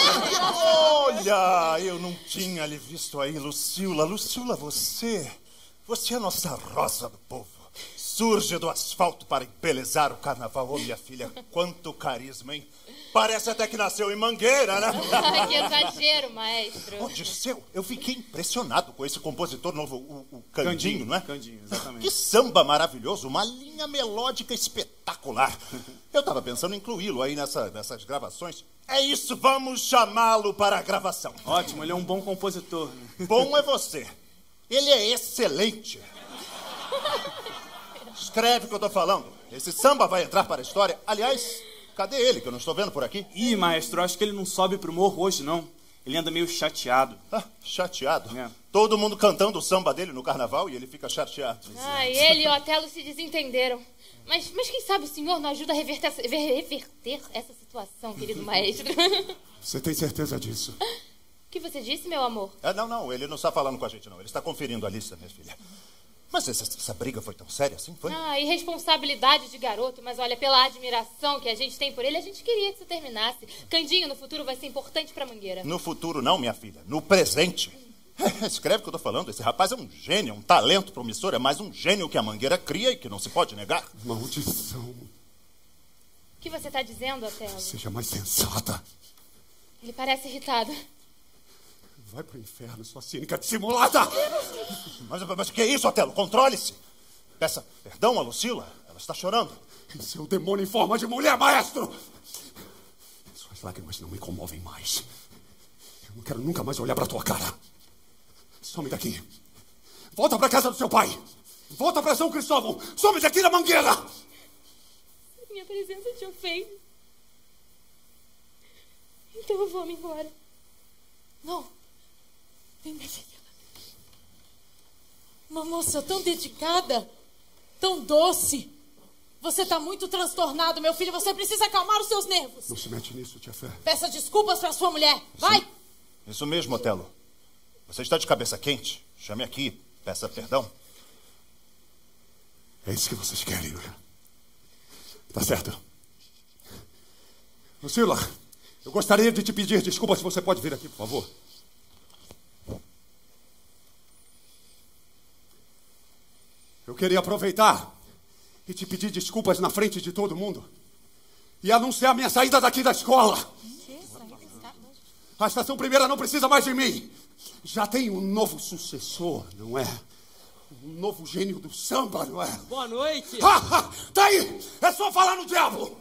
Olha, eu não tinha lhe visto aí, Lucila. Lucila, você... Você é a nossa rosa do povo. Surge do asfalto para embelezar o carnaval. Ô, minha filha, quanto carisma, hein? Parece até que nasceu em Mangueira, né? Que exagero, maestro. Ô, Dirceu, eu fiquei impressionado com esse compositor novo, o, o Candinho, Candinho, não é? Candinho, exatamente. Que samba maravilhoso, uma linha melódica espetacular. Eu tava pensando em incluí-lo aí nessa, nessas gravações. É isso, vamos chamá-lo para a gravação. Ótimo, ele é um bom compositor. Bom é você. Ele é excelente. Escreve o que eu tô falando. Esse samba vai entrar para a história. Aliás, cadê ele, que eu não estou vendo por aqui? Ih, maestro, acho que ele não sobe pro morro hoje, não. Ele anda meio chateado. Ah, chateado? É. Todo mundo cantando o samba dele no carnaval e ele fica chateado. Ah, ele e o Otelo se desentenderam. Mas, mas quem sabe o senhor não ajuda a reverter, reverter essa situação, querido maestro? Você tem certeza disso? O que você disse, meu amor? Ah, não, não, ele não está falando com a gente, não. Ele está conferindo a lista, minha filha. Mas essa, essa briga foi tão séria assim, foi? Ah, irresponsabilidade de garoto, mas olha, pela admiração que a gente tem por ele, a gente queria que isso terminasse. Candinho, no futuro, vai ser importante pra Mangueira. No futuro não, minha filha. No presente. Escreve o que eu tô falando. Esse rapaz é um gênio, um talento promissor. É mais um gênio que a Mangueira cria e que não se pode negar. Maldição. O que você tá dizendo, Otelo? Seja mais sensata. Ele parece irritado. Vai pro inferno, sua cínica dissimulada! Mas, mas o que é isso, Otelo? Controle-se. Peça perdão a Lucila. Ela está chorando. Seu demônio em forma de mulher, maestro! Suas lágrimas não me comovem mais. Eu não quero nunca mais olhar pra tua cara. Some daqui. Volta pra casa do seu pai. Volta pra São Cristóvão. Some daqui da Mangueira! Minha presença te ofende. Então eu vou me embora. Não. Vem, minha filha. Uma moça tão dedicada, tão doce. Você tá muito transtornado, meu filho. Você precisa acalmar os seus nervos. Não se mete nisso, tia Fé. Peça desculpas pra sua mulher. Vai! Isso mesmo, Otelo. Você está de cabeça quente? Chame aqui, peça perdão. É isso que vocês querem, né? Tá certo. Lucila, eu gostaria de te pedir desculpas, se você pode vir aqui, por favor. Eu queria aproveitar e te pedir desculpas na frente de todo mundo e anunciar minha saída daqui da escola. A estação primeira não precisa mais de mim. Já tem um novo sucessor, não é? Um novo gênio do samba, não é? Boa noite. Ah, ah, tá aí! É só falar no diabo!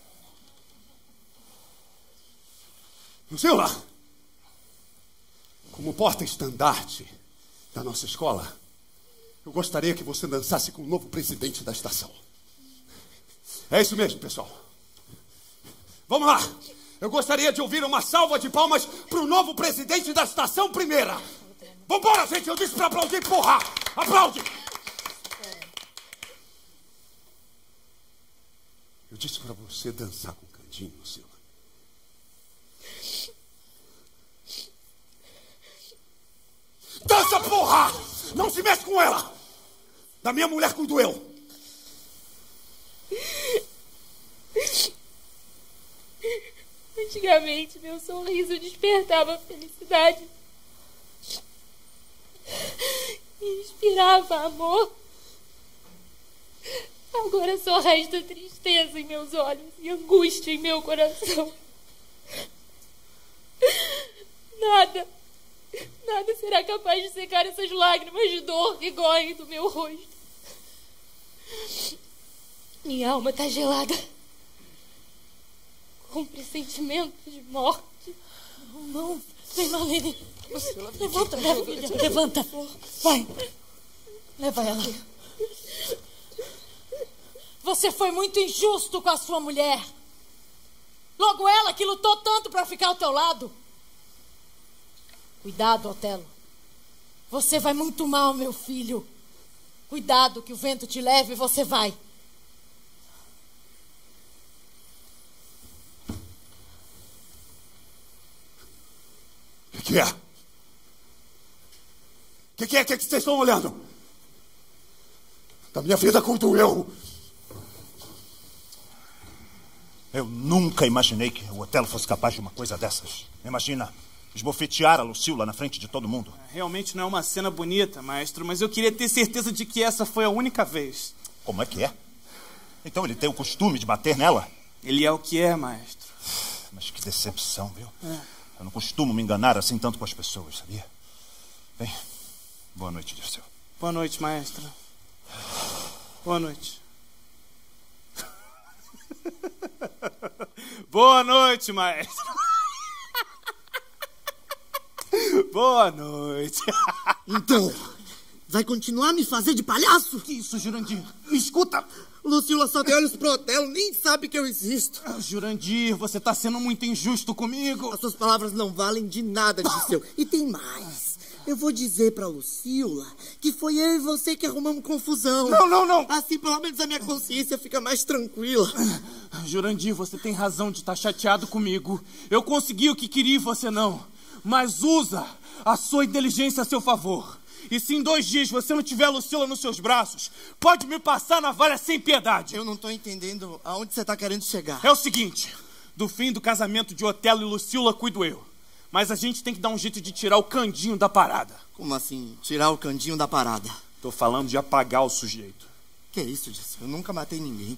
Lucila, como porta-estandarte da nossa escola, eu gostaria que você dançasse com o novo presidente da estação. É isso mesmo, pessoal. Vamos lá! Eu gostaria de ouvir uma salva de palmas para o novo presidente da estação primeira. Vambora, gente! Eu disse para aplaudir, porra! Aplaude! Eu disse para você dançar com o Candinho, Lucila. Dança, porra! Não se mexe com ela! Da minha mulher cuido eu. Antigamente, meu sorriso despertava felicidade e inspirava amor. Agora só resta tristeza em meus olhos e angústia em meu coração. Nada, nada será capaz de secar essas lágrimas de dor que correm do meu rosto. Minha alma está gelada, com um pressentimento de morte. Não, não. Vem, Marlene. Levanta, leva, filha. Levanta. Vai. Leva ela. Você foi muito injusto com a sua mulher. Logo ela que lutou tanto para ficar ao teu lado. Cuidado, Otelo. Você vai muito mal, meu filho. Cuidado que o vento te leve e você vai. O que, que é? O que, que é que vocês estão olhando? Da minha vida cuido eu. Eu nunca imaginei que o Otelo fosse capaz de uma coisa dessas. Imagina, esbofetear a Lucila na frente de todo mundo. Realmente não é uma cena bonita, maestro, mas eu queria ter certeza de que essa foi a única vez. Como é que é? Então ele tem o costume de bater nela? Ele é o que é, maestro. Mas que decepção, viu? É. Eu não costumo me enganar assim tanto com as pessoas, sabia? Bem, boa noite, Dirceu. Boa noite, maestro. Boa noite. Boa noite, maestro. Boa noite. Então, vai continuar a me fazer de palhaço? Que isso, Jurandir? Me escuta. Lucila só tem olhos pro Otelo, nem sabe que eu existo. Ah, Jurandir, você tá sendo muito injusto comigo. As suas palavras não valem de nada, Dirceu. E tem mais. Eu vou dizer pra Lucila que foi eu e você que arrumamos confusão. Não, não, não. Assim, pelo menos a minha consciência fica mais tranquila. Jurandir, você tem razão de estar chateado comigo. Eu consegui o que queria e você não. Mas usa a sua inteligência a seu favor. E se em dois dias você não tiver a Lucila nos seus braços, pode me passar na valha sem piedade. Eu não tô entendendo aonde você tá querendo chegar. É o seguinte, do fim do casamento de Otelo e Lucila cuido eu. Mas a gente tem que dar um jeito de tirar o Candinho da parada. Como assim, tirar o Candinho da parada? Tô falando de apagar o sujeito. Que isso, Dirceu? Eu nunca matei ninguém.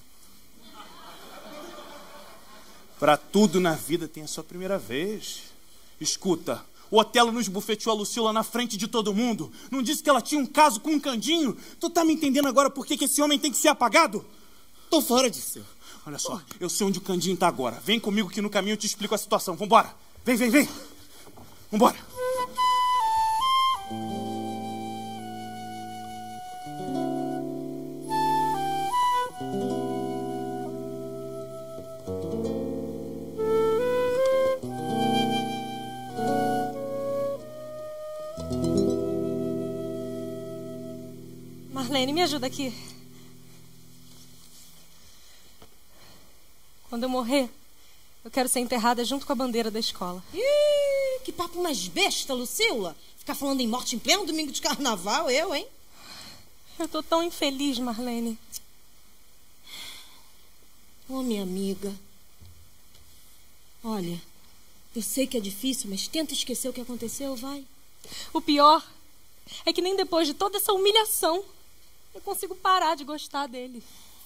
Pra tudo na vida tem a sua primeira vez. Escuta, o Otelo nos bufeteou a Lucila na frente de todo mundo. Não disse que ela tinha um caso com um Candinho? Tu tá me entendendo agora por que que esse homem tem que ser apagado? Tô fora, Dirceu. Olha só, eu sei onde o Candinho tá agora. Vem comigo que no caminho eu te explico a situação. Vambora. Vem, vem, vem. Vambora. Marlene, me ajuda aqui. Quando eu morrer, eu quero ser enterrada junto com a bandeira da escola. Ih, que papo mais besta, Lucila. Ficar falando em morte em pleno domingo de carnaval, eu, hein? Eu tô tão infeliz, Marlene. Ô, minha amiga. Olha, eu sei que é difícil, mas tenta esquecer o que aconteceu, vai. O pior é que nem depois de toda essa humilhação eu consigo parar de gostar dele.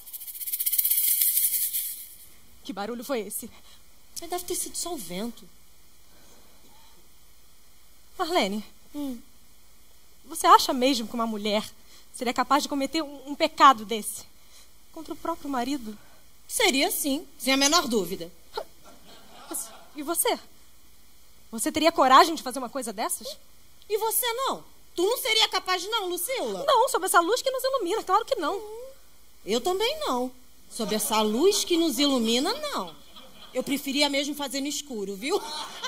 Que barulho foi esse? Deve ter sido só o vento. Marlene, hum. você acha mesmo que uma mulher seria capaz de cometer um, um pecado desse contra o próprio marido? Seria sim, sem a menor dúvida. E você? Você teria coragem de fazer uma coisa dessas? E você não? Tu não seria capaz não, Lucila? Não, sob essa luz que nos ilumina, claro que não. Eu também não. Sob essa luz que nos ilumina, não. Eu preferia mesmo fazer no escuro, viu?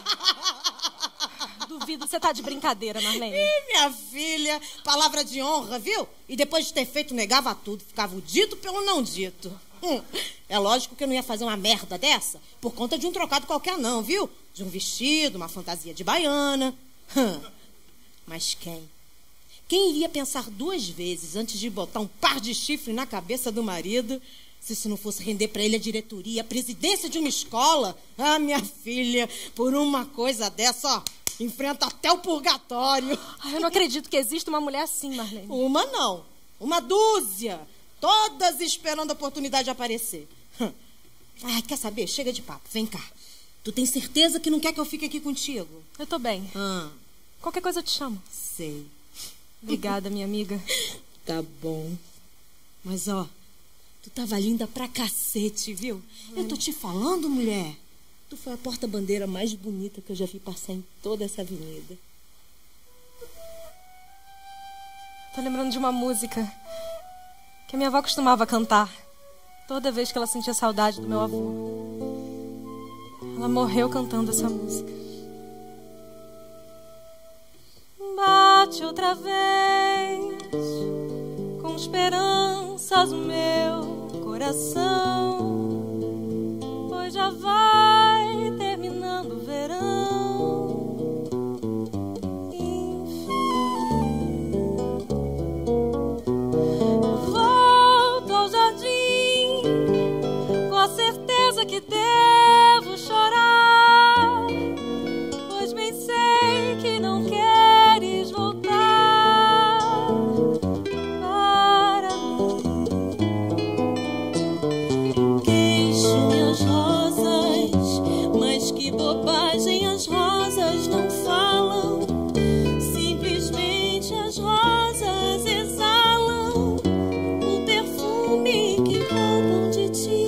Duvido, você tá de brincadeira, Marlene. Ih, minha filha, palavra de honra, viu? E depois de ter feito, negava tudo. Ficava o dito pelo não dito. Hum, é lógico que eu não ia fazer uma merda dessa por conta de um trocado qualquer não, viu? De um vestido, uma fantasia de baiana. Hum. Mas quem? Quem iria pensar duas vezes antes de botar um par de chifre na cabeça do marido, se isso não fosse render para ele a diretoria, a presidência de uma escola? Ah, minha filha, por uma coisa dessa, ó, enfrenta até o purgatório. Ai, eu não acredito que exista uma mulher assim, Marlene. Uma não, uma dúzia. Todas esperando a oportunidade de aparecer. Ai, quer saber? Chega de papo, vem cá. Tu tem certeza que não quer que eu fique aqui contigo? Eu tô bem. Ah. Qualquer coisa eu te chamo. Sei. Obrigada, minha amiga. Tá bom. Mas, ó, tu tava linda pra cacete, viu? Hum. Eu tô te falando, mulher. Tu foi a porta-bandeira mais bonita que eu já vi passar em toda essa avenida. Tô lembrando de uma música que a minha avó costumava cantar toda vez que ela sentia saudade do meu avô. Ela morreu cantando essa música. Bate outra vez com esperanças o meu coração, pois já vai terminando o verão. Enfim, volto ao jardim com a certeza que devo chorar, pois bem sei que não queres voltar para mim. Queixo minhas rosas, mas que bobagem, as rosas não falam. Simplesmente as rosas exalam o perfume que roubam de ti.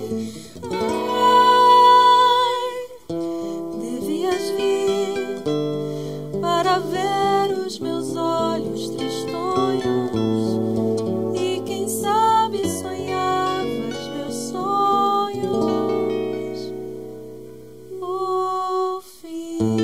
Devias vir para ver os meus olhos tristonhos e quem sabe sonhavas meus sonhos. O fim.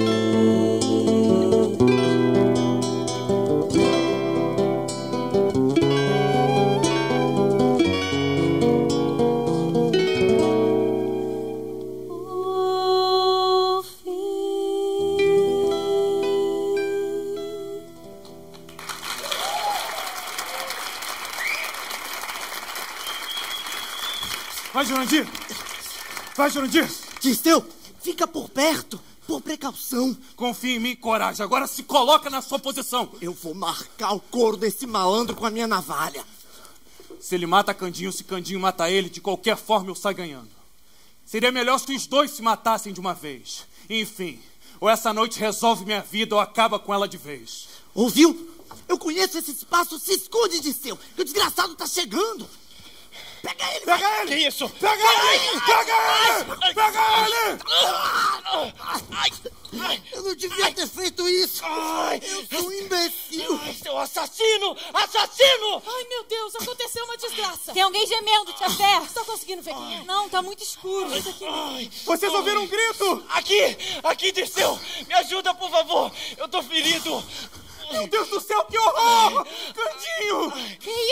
Vai, Jurandir! Vai, Jurandir! Dirceu, fica por perto, por precaução. Confia em mim, coragem. Agora se coloca na sua posição. Eu vou marcar o couro desse malandro com a minha navalha. Se ele mata Candinho, se Candinho mata ele, de qualquer forma eu saio ganhando. Seria melhor se os dois se matassem de uma vez. Enfim, ou essa noite resolve minha vida ou acaba com ela de vez. Ouviu? Eu conheço esse espaço, se esconde, Dirceu, que o desgraçado tá chegando. Pega ele! Pega ele! Que isso? Pega ele! Pega ele! Pega ele! Eu não devia ter feito isso! Eu sou um imbecil! Seu assassino! Assassino! Ai, meu Deus, aconteceu uma desgraça. Tem alguém gemendo, tia Fé. Você tá conseguindo ver quem é? Não, tá muito escuro. Isso aqui. Vocês ouviram um grito? Aqui! Aqui, Dirceu! Me ajuda, por favor! Eu tô ferido! Meu Deus do céu, que horror! Candinho! Que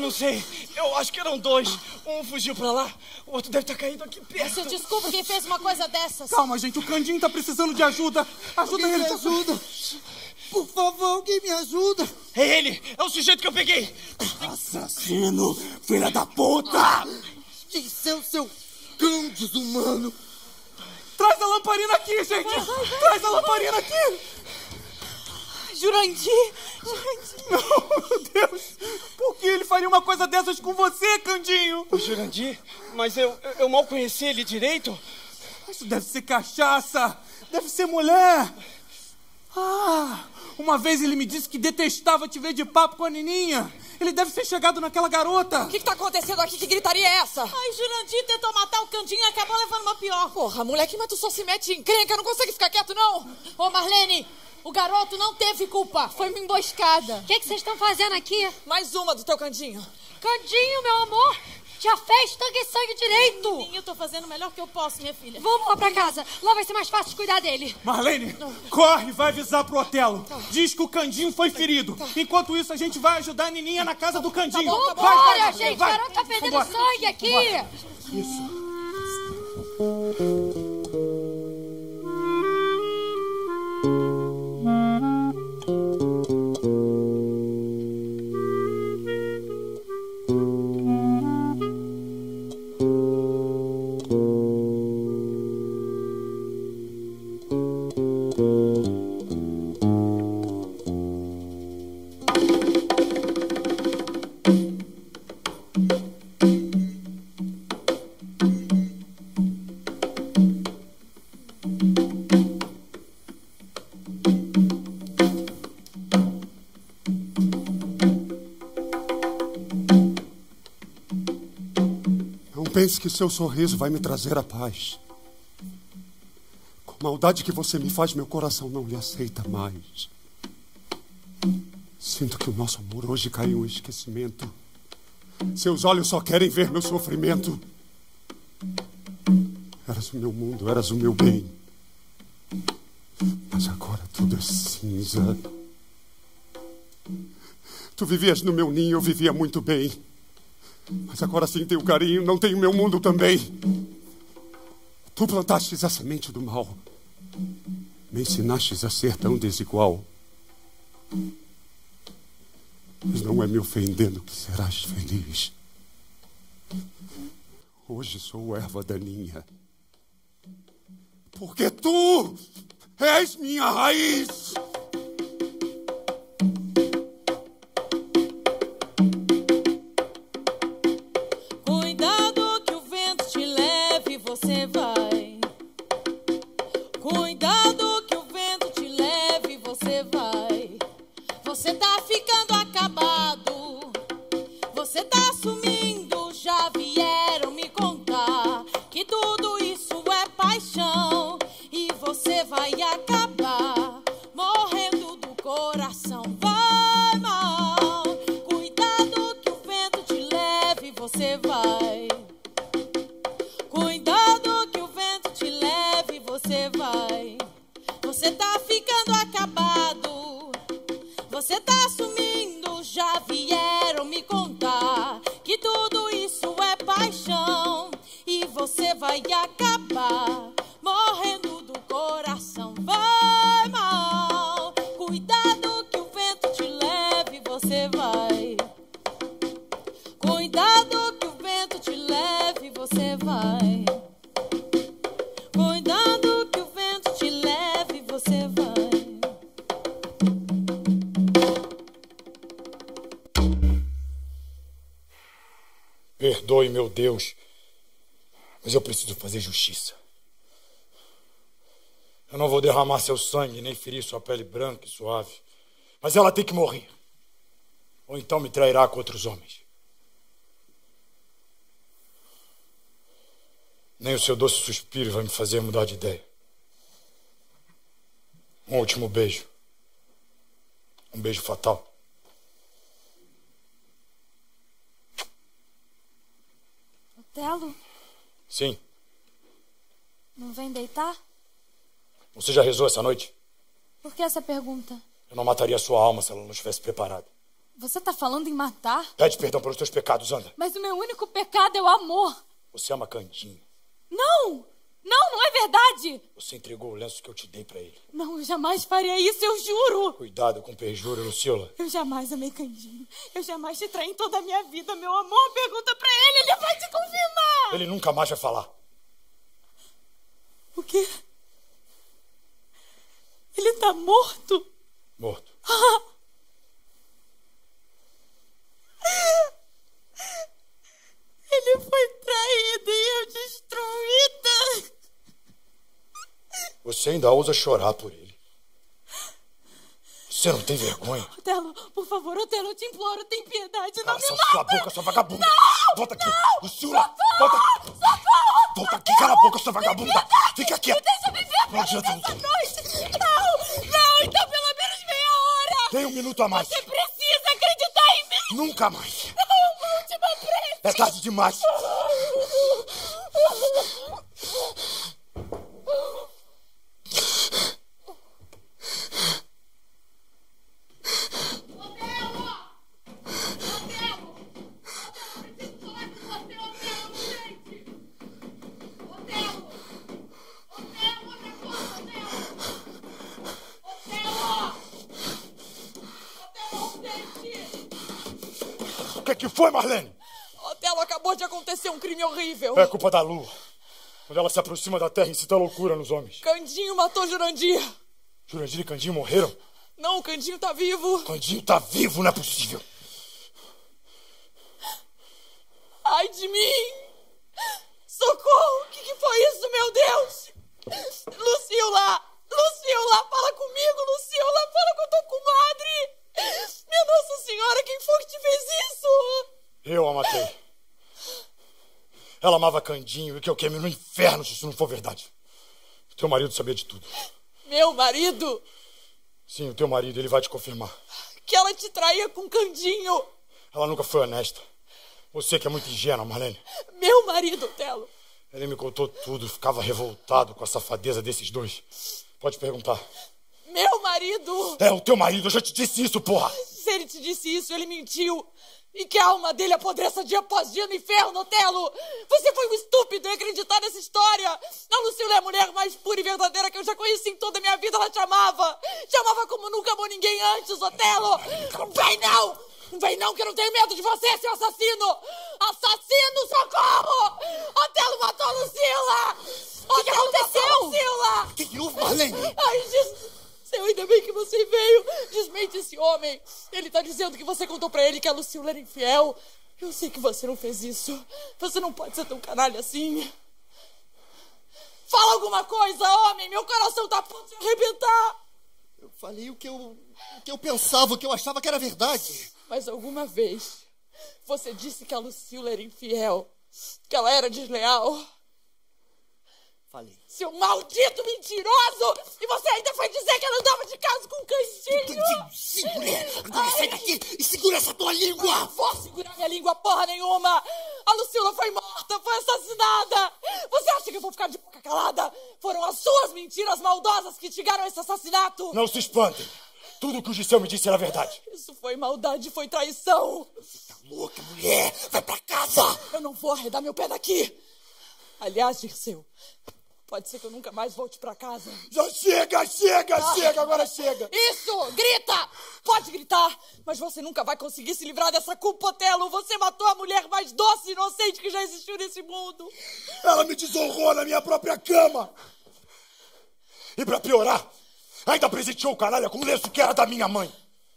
não sei. Eu acho que eram dois. Um fugiu pra lá, o outro deve estar caído aqui perto. Você desculpa quem fez uma coisa dessas. Calma, gente. O Candinho tá precisando de ajuda. Ajuda Alguém ele. me ajuda. Por favor, alguém me ajuda. É ele. É o sujeito que eu peguei. Assassino, filha da puta. Isso é o seu cão desumano. Traz a lamparina aqui, gente. Traz a lamparina aqui. Jurandir. Jurandir. Não, meu Deus. Por que ele faria uma coisa dessas com você, Candinho? O Jurandir? Mas eu, eu mal conheci ele direito. Isso deve ser cachaça. Deve ser mulher. Ah, uma vez ele me disse que detestava te ver de papo com a Nininha. Ele deve ter chegado naquela garota. O que, que tá acontecendo aqui? Que gritaria é essa? Ai, Jurandir tentou matar o Candinho e acabou levando uma pior. Porra, moleque, mas tu só se mete em encrenca, não consegue ficar quieto, não. Ô, Marlene, o garoto não teve culpa. Foi uma emboscada. O que vocês estão fazendo aqui? Mais uma do teu Candinho. Candinho, meu amor, já fez tanque e sangue direito. Sim, eu tô fazendo o melhor que eu posso, minha filha. Vamos lá pra casa. Lá vai ser mais fácil de cuidar dele. Marlene, corre, vai avisar pro Otelo. Diz que o Candinho foi ferido. Enquanto isso, a gente vai ajudar a Nininha na casa do Candinho. Vambora, vai, vai, gente. vai. O garoto tá perdendo Vambora. sangue aqui. Vambora. Isso. Pense que seu sorriso vai me trazer a paz. Com a maldade que você me faz, meu coração não lhe aceita mais. Sinto que o nosso amor hoje caiu em esquecimento. Seus olhos só querem ver meu sofrimento. Eras o meu mundo, eras o meu bem. Mas agora tudo é cinza. Tu vivias no meu ninho, eu vivia muito bem. Mas agora sim tenho carinho, não tenho meu mundo também. Tu plantastes a semente do mal. Me ensinastes a ser tão desigual. Mas não é me ofendendo que serás feliz. Hoje sou erva daninha. Porque tu és minha raiz. Cuidado que o vento te leve, você vai. Cuidado que o vento te leve, você vai. Você tá ficando acabado. Você tá sumindo, já vieram me contar que tudo isso é paixão. E você vai acabar morrendo do coração. Vai mal. Cuidado que o vento te leve, você vai. Cuidado que o vento te leve, você vai. Você tá ficando acabado. Você tá sumindo, já vieram me contar que tudo isso é paixão. E você vai acabar morrendo do coração. Vai mal. Cuidado que o vento te leve, você vai. Cuidado que o vento te leve, você vai. Cuidado que o vento te leve, você vai. Perdoe, meu Deus, mas eu preciso fazer justiça. Eu não vou derramar seu sangue, nem ferir sua pele branca e suave, mas ela tem que morrer. Ou então me trairá com outros homens. Nem o seu doce suspiro vai me fazer mudar de ideia. Um último beijo. Um beijo fatal. Otelo, Sim. não vem deitar? Você já rezou essa noite? Por que essa pergunta? Eu não mataria sua alma se ela não estivesse preparada. Você tá falando em matar? Pede perdão pelos teus pecados, anda. Mas o meu único pecado é o amor. Você ama Candinho. Não! Não, não é verdade! Você entregou o lenço que eu te dei pra ele. Não, eu jamais faria isso, eu juro! Cuidado com o perjúrio, Lucila. Eu jamais amei Candinho. Eu jamais te traí em toda a minha vida, meu amor. Pergunta pra ele, ele vai te confirmar! Ele nunca mais vai falar. O quê? Ele tá morto? Morto. Ah. Ele foi traído e eu destruída. Você ainda ousa chorar por ele. Você não tem vergonha? Otelo, por favor, Otelo, eu te imploro, tem piedade, não Cala me essa mata. sua boca, sua vagabunda. Não, volta aqui. não, Lucila, socorro, volta. Socorro. Volta aqui, cala a boca, sua vagabunda. Piedade, Fica quieta. Deixa eu viver Não adianta, essa noite. Não, não, então pelo menos meia hora. Tem um minuto a mais. Você precisa acreditar em mim. Nunca mais. Não, última prece. É tarde demais. O que, que foi, Marlene? Otelo, acabou de acontecer um crime horrível. É culpa da Lua. Quando ela se aproxima da Terra, incita loucura nos homens. Candinho matou Jurandir. Jurandir e Candinho morreram? Não, o Candinho tá vivo. Candinho tá vivo, não é possível. Ai de mim! Socorro! O que, que foi isso, meu Deus? Lucila! Lucila, fala comigo, Lucila! Fala com a tua comadre! Minha Nossa Senhora, quem foi que te fez isso? Eu a matei. Ela amava Candinho e que eu queime no inferno se isso não for verdade. O teu marido sabia de tudo. Meu marido? Sim, o teu marido, ele vai te confirmar. Que ela te traía com Candinho. Ela nunca foi honesta. Você que é muito ingênua, Marlene. Meu marido, Otelo. Ele me contou tudo, ficava revoltado com a safadeza desses dois. Pode perguntar. Meu marido! É, o teu marido, eu já te disse isso, porra! Se ele te disse isso, ele mentiu. E que a alma dele apodreça dia após dia no inferno, Otelo! Você foi um estúpido em acreditar nessa história! A Lucila é a mulher mais pura e verdadeira que eu já conheci em toda a minha vida. Ela te amava! Te amava como nunca amou ninguém antes, Otelo! Não vem não! Não vem não, que eu não tenho medo de você, seu assassino! Assassino, socorro! Otelo matou a Lucila! O que aconteceu? Lucila! O que, que houve, Marlene? Ai, Jesus! Seu, ainda bem que você veio. Desmente esse homem. Ele tá dizendo que você contou pra ele que a Lucila era infiel. Eu sei que você não fez isso. Você não pode ser tão canalha assim. Fala alguma coisa, homem. Meu coração tá a ponto de arrebentar. Eu falei o que eu, o que eu pensava, o que eu achava que era verdade. Mas alguma vez você disse que a Lucila era infiel, que ela era desleal. Falei. Seu maldito mentiroso! E você ainda foi dizer que ela andava de casa com um Candinho! Candinho, sim, mulher! Agora sai daqui e segura essa tua língua! Não vou segurar minha língua porra nenhuma! A Lucila foi morta, foi assassinada! Você acha que eu vou ficar de boca calada? Foram as suas mentiras maldosas que instigaram esse assassinato! Não se espantem! Tudo que o Giseu me disse era verdade! Isso foi maldade, foi traição! Você tá louca, mulher! Vai pra casa! Eu não vou arredar meu pé daqui! Aliás, Dirceu, pode ser que eu nunca mais volte pra casa. Já chega, chega, Ah. chega, agora chega. Isso, grita! Pode gritar, mas você nunca vai conseguir se livrar dessa culpa, Otelo. Você matou a mulher mais doce e inocente que já existiu nesse mundo. Ela me desonrou na minha própria cama. E pra piorar, ainda presenteou o canalha com um lenço que era da minha mãe.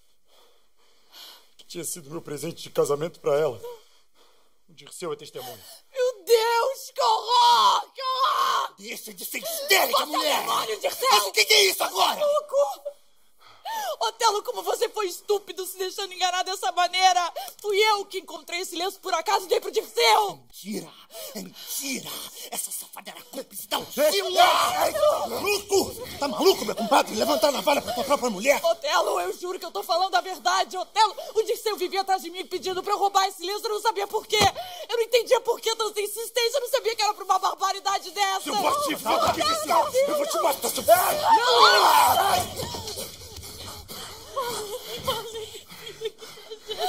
Que tinha sido meu presente de casamento pra ela. O Dirceu é testemunha. Meu Deus, que horror! Que horror! Deixa de ser histérica, Você mulher! é demônio, Dirceu! Mas o que, que é isso agora? Maluco! Otelo, como você foi estúpido se deixando enganar dessa maneira! Fui eu que encontrei esse lenço por acaso e dei pro Dirceu! Mentira! É mentira! Essa safada era cúmplice da Ei, tá maluco? Tá maluco, meu compadre? Levantar a navalha pra tua própria mulher? Otelo, eu juro que eu tô falando a verdade, Otelo! O Dirceu vivia atrás de mim pedindo pra eu roubar esse lenço, eu não sabia por quê! Eu não entendia por que tanta insistência, eu não sabia que era pra uma barbaridade dessa! Eu vou te matar aqui, Giseu! Eu vou te matar, seu... Não!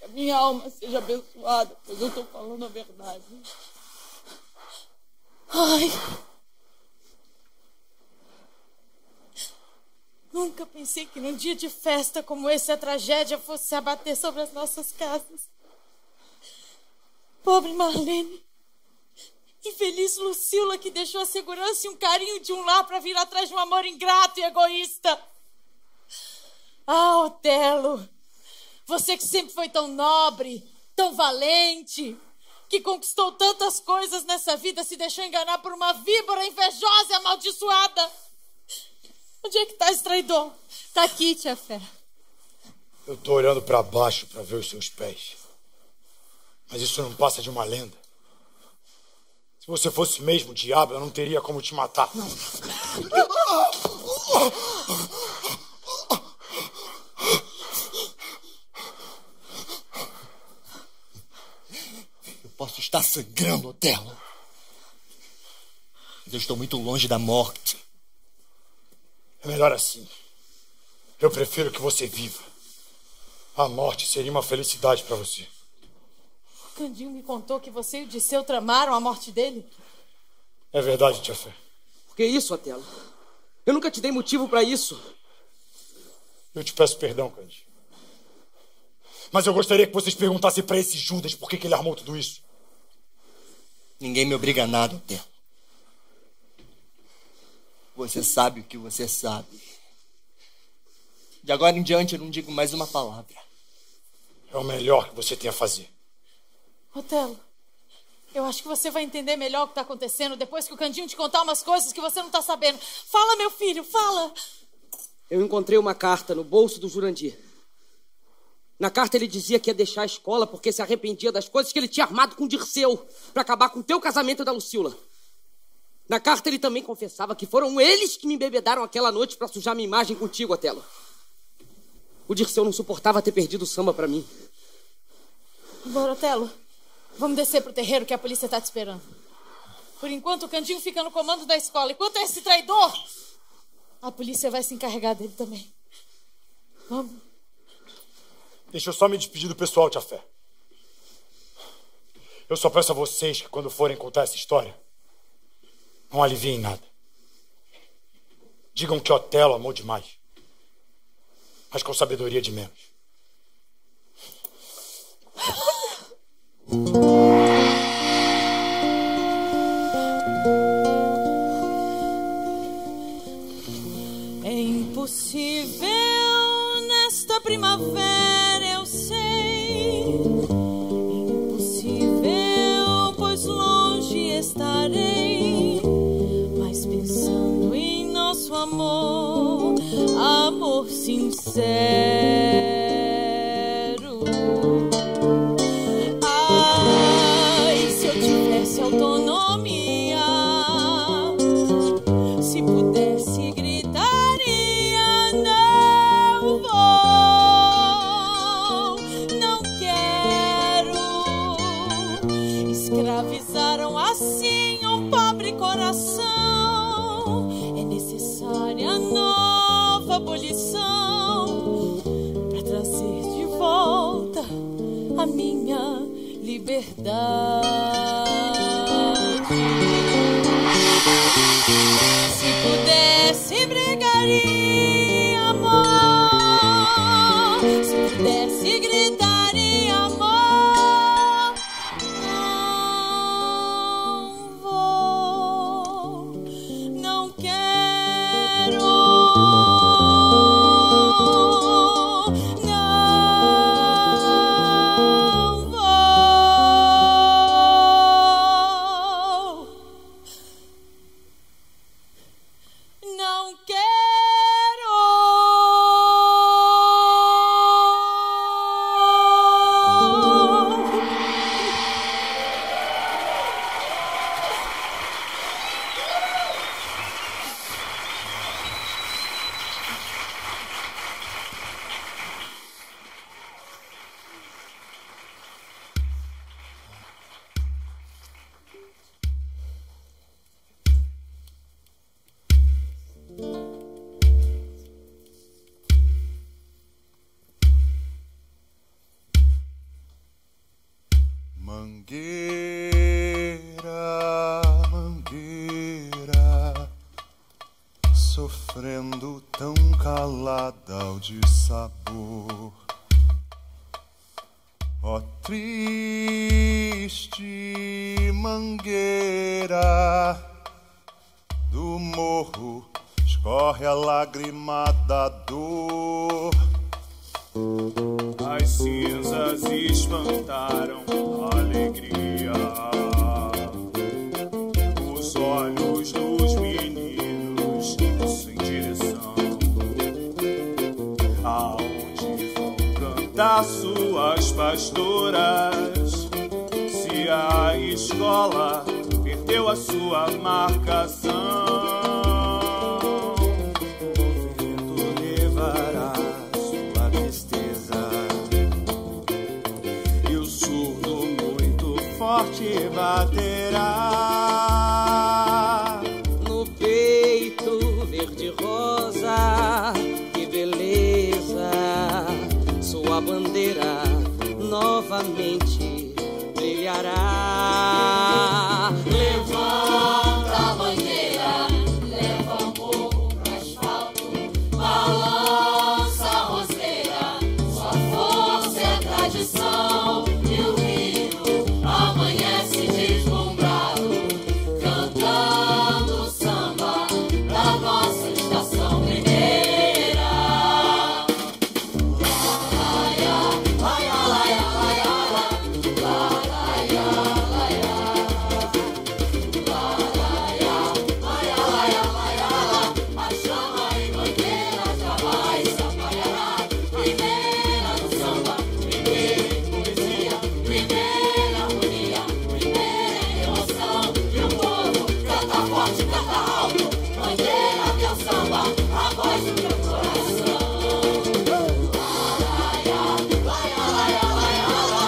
minha alma seja abençoada, pois eu estou falando a verdade. Ai. Nunca pensei que num dia de festa como esse a tragédia fosse se abater sobre as nossas casas. Pobre Marlene. Infeliz Lucila, que deixou a segurança e um carinho de um lar para vir atrás de um amor ingrato e egoísta. Ah, Otelo, você que sempre foi tão nobre, tão valente, que conquistou tantas coisas nessa vida, se deixou enganar por uma víbora invejosa e amaldiçoada. Onde é que tá esse traidor? Tá aqui, tia Fé. Eu tô olhando pra baixo pra ver os seus pés. Mas isso não passa de uma lenda. Se você fosse mesmo o diabo, eu não teria como te matar. Não. Eu posso estar sangrando, Otelo. Mas eu estou muito longe da morte. É melhor assim. Eu prefiro que você viva. A morte seria uma felicidade pra você. O Candinho me contou que você e o Disseu tramaram a morte dele. É verdade, tia Fé. Por que isso, Otelo? Eu nunca te dei motivo pra isso. Eu te peço perdão, Candinho. Mas eu gostaria que vocês perguntassem pra esse Judas por que, que ele armou tudo isso. Ninguém me obriga a nada, Otelo. Você sabe o que você sabe. De agora em diante eu não digo mais uma palavra. É o melhor que você tem a fazer. Otelo, eu acho que você vai entender melhor o que está acontecendo depois que o Candinho te contar umas coisas que você não está sabendo. Fala, meu filho, fala. Eu encontrei uma carta no bolso do Jurandir. Na carta ele dizia que ia deixar a escola porque se arrependia das coisas que ele tinha armado com o Dirceu para acabar com o teu casamento e da Lucila. Na carta ele também confessava que foram eles que me embebedaram aquela noite para sujar minha imagem contigo, Otelo. O Dirceu não suportava ter perdido o samba para mim. Bora, Otelo. Vamos descer pro terreiro que a polícia tá te esperando. Por enquanto, o Candinho fica no comando da escola. Enquanto é esse traidor, a polícia vai se encarregar dele também. Vamos. Deixa eu só me despedir do pessoal, tia Fé. Eu só peço a vocês que quando forem contar essa história, não aliviem nada. Digam que Otelo amou demais, mas com sabedoria de menos. É impossível nesta primavera, eu sei. Impossível, pois longe estarei. Mas pensando em nosso amor, amor sincero. Ai, se eu tivesse autonomia, se pudesse gritaria, não vou, não quero. Escravizaram assim um pobre coração. É necessária nova abolição para trazer de volta a minha liberdade. Se pudesse brigaria, amor. Se pudesse gritaria, amor. Não vou, não quero. Não vou. Mangueira, mangueira, sofrendo tão calada ao dissabor. Ó triste mangueira, do morro escorre a lágrima da dor. As cinzas espantaram a alegria, os olhos dos meninos sem direção. Aonde vão cantar suas pastoras, se a escola perdeu a sua marcação? O vento levará sua tristeza e o surdo muito forte baterá no peito verde-rosa. Que beleza, sua bandeira novamente brilhará. Levanta a bandeira, leva o morro pro asfalto, balança a roseira, sua força é tradição. E o rio amanhece deslumbrado, cantando samba da nossa estação mineira. Laia, laia, laia, laia, laia, laia, a chama e bandeira jamais se apalhará. Primeira no samba, primeira em poesia, primeira harmonia, primeira em emoção. E o povo canta forte, canta alto, bandeira teu samba, a voz do meu coração. Laia, laia, laia, laia,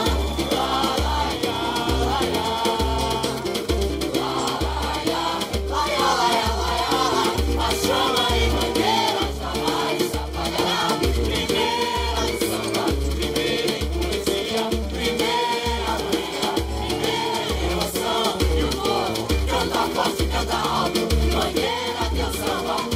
a chama e bandeira jamais se apalhará. Primeira no samba, primeira em poesia, primeira harmonia, primeira em emoção. E o povo canta forte, canta alto, bandeira teu samba,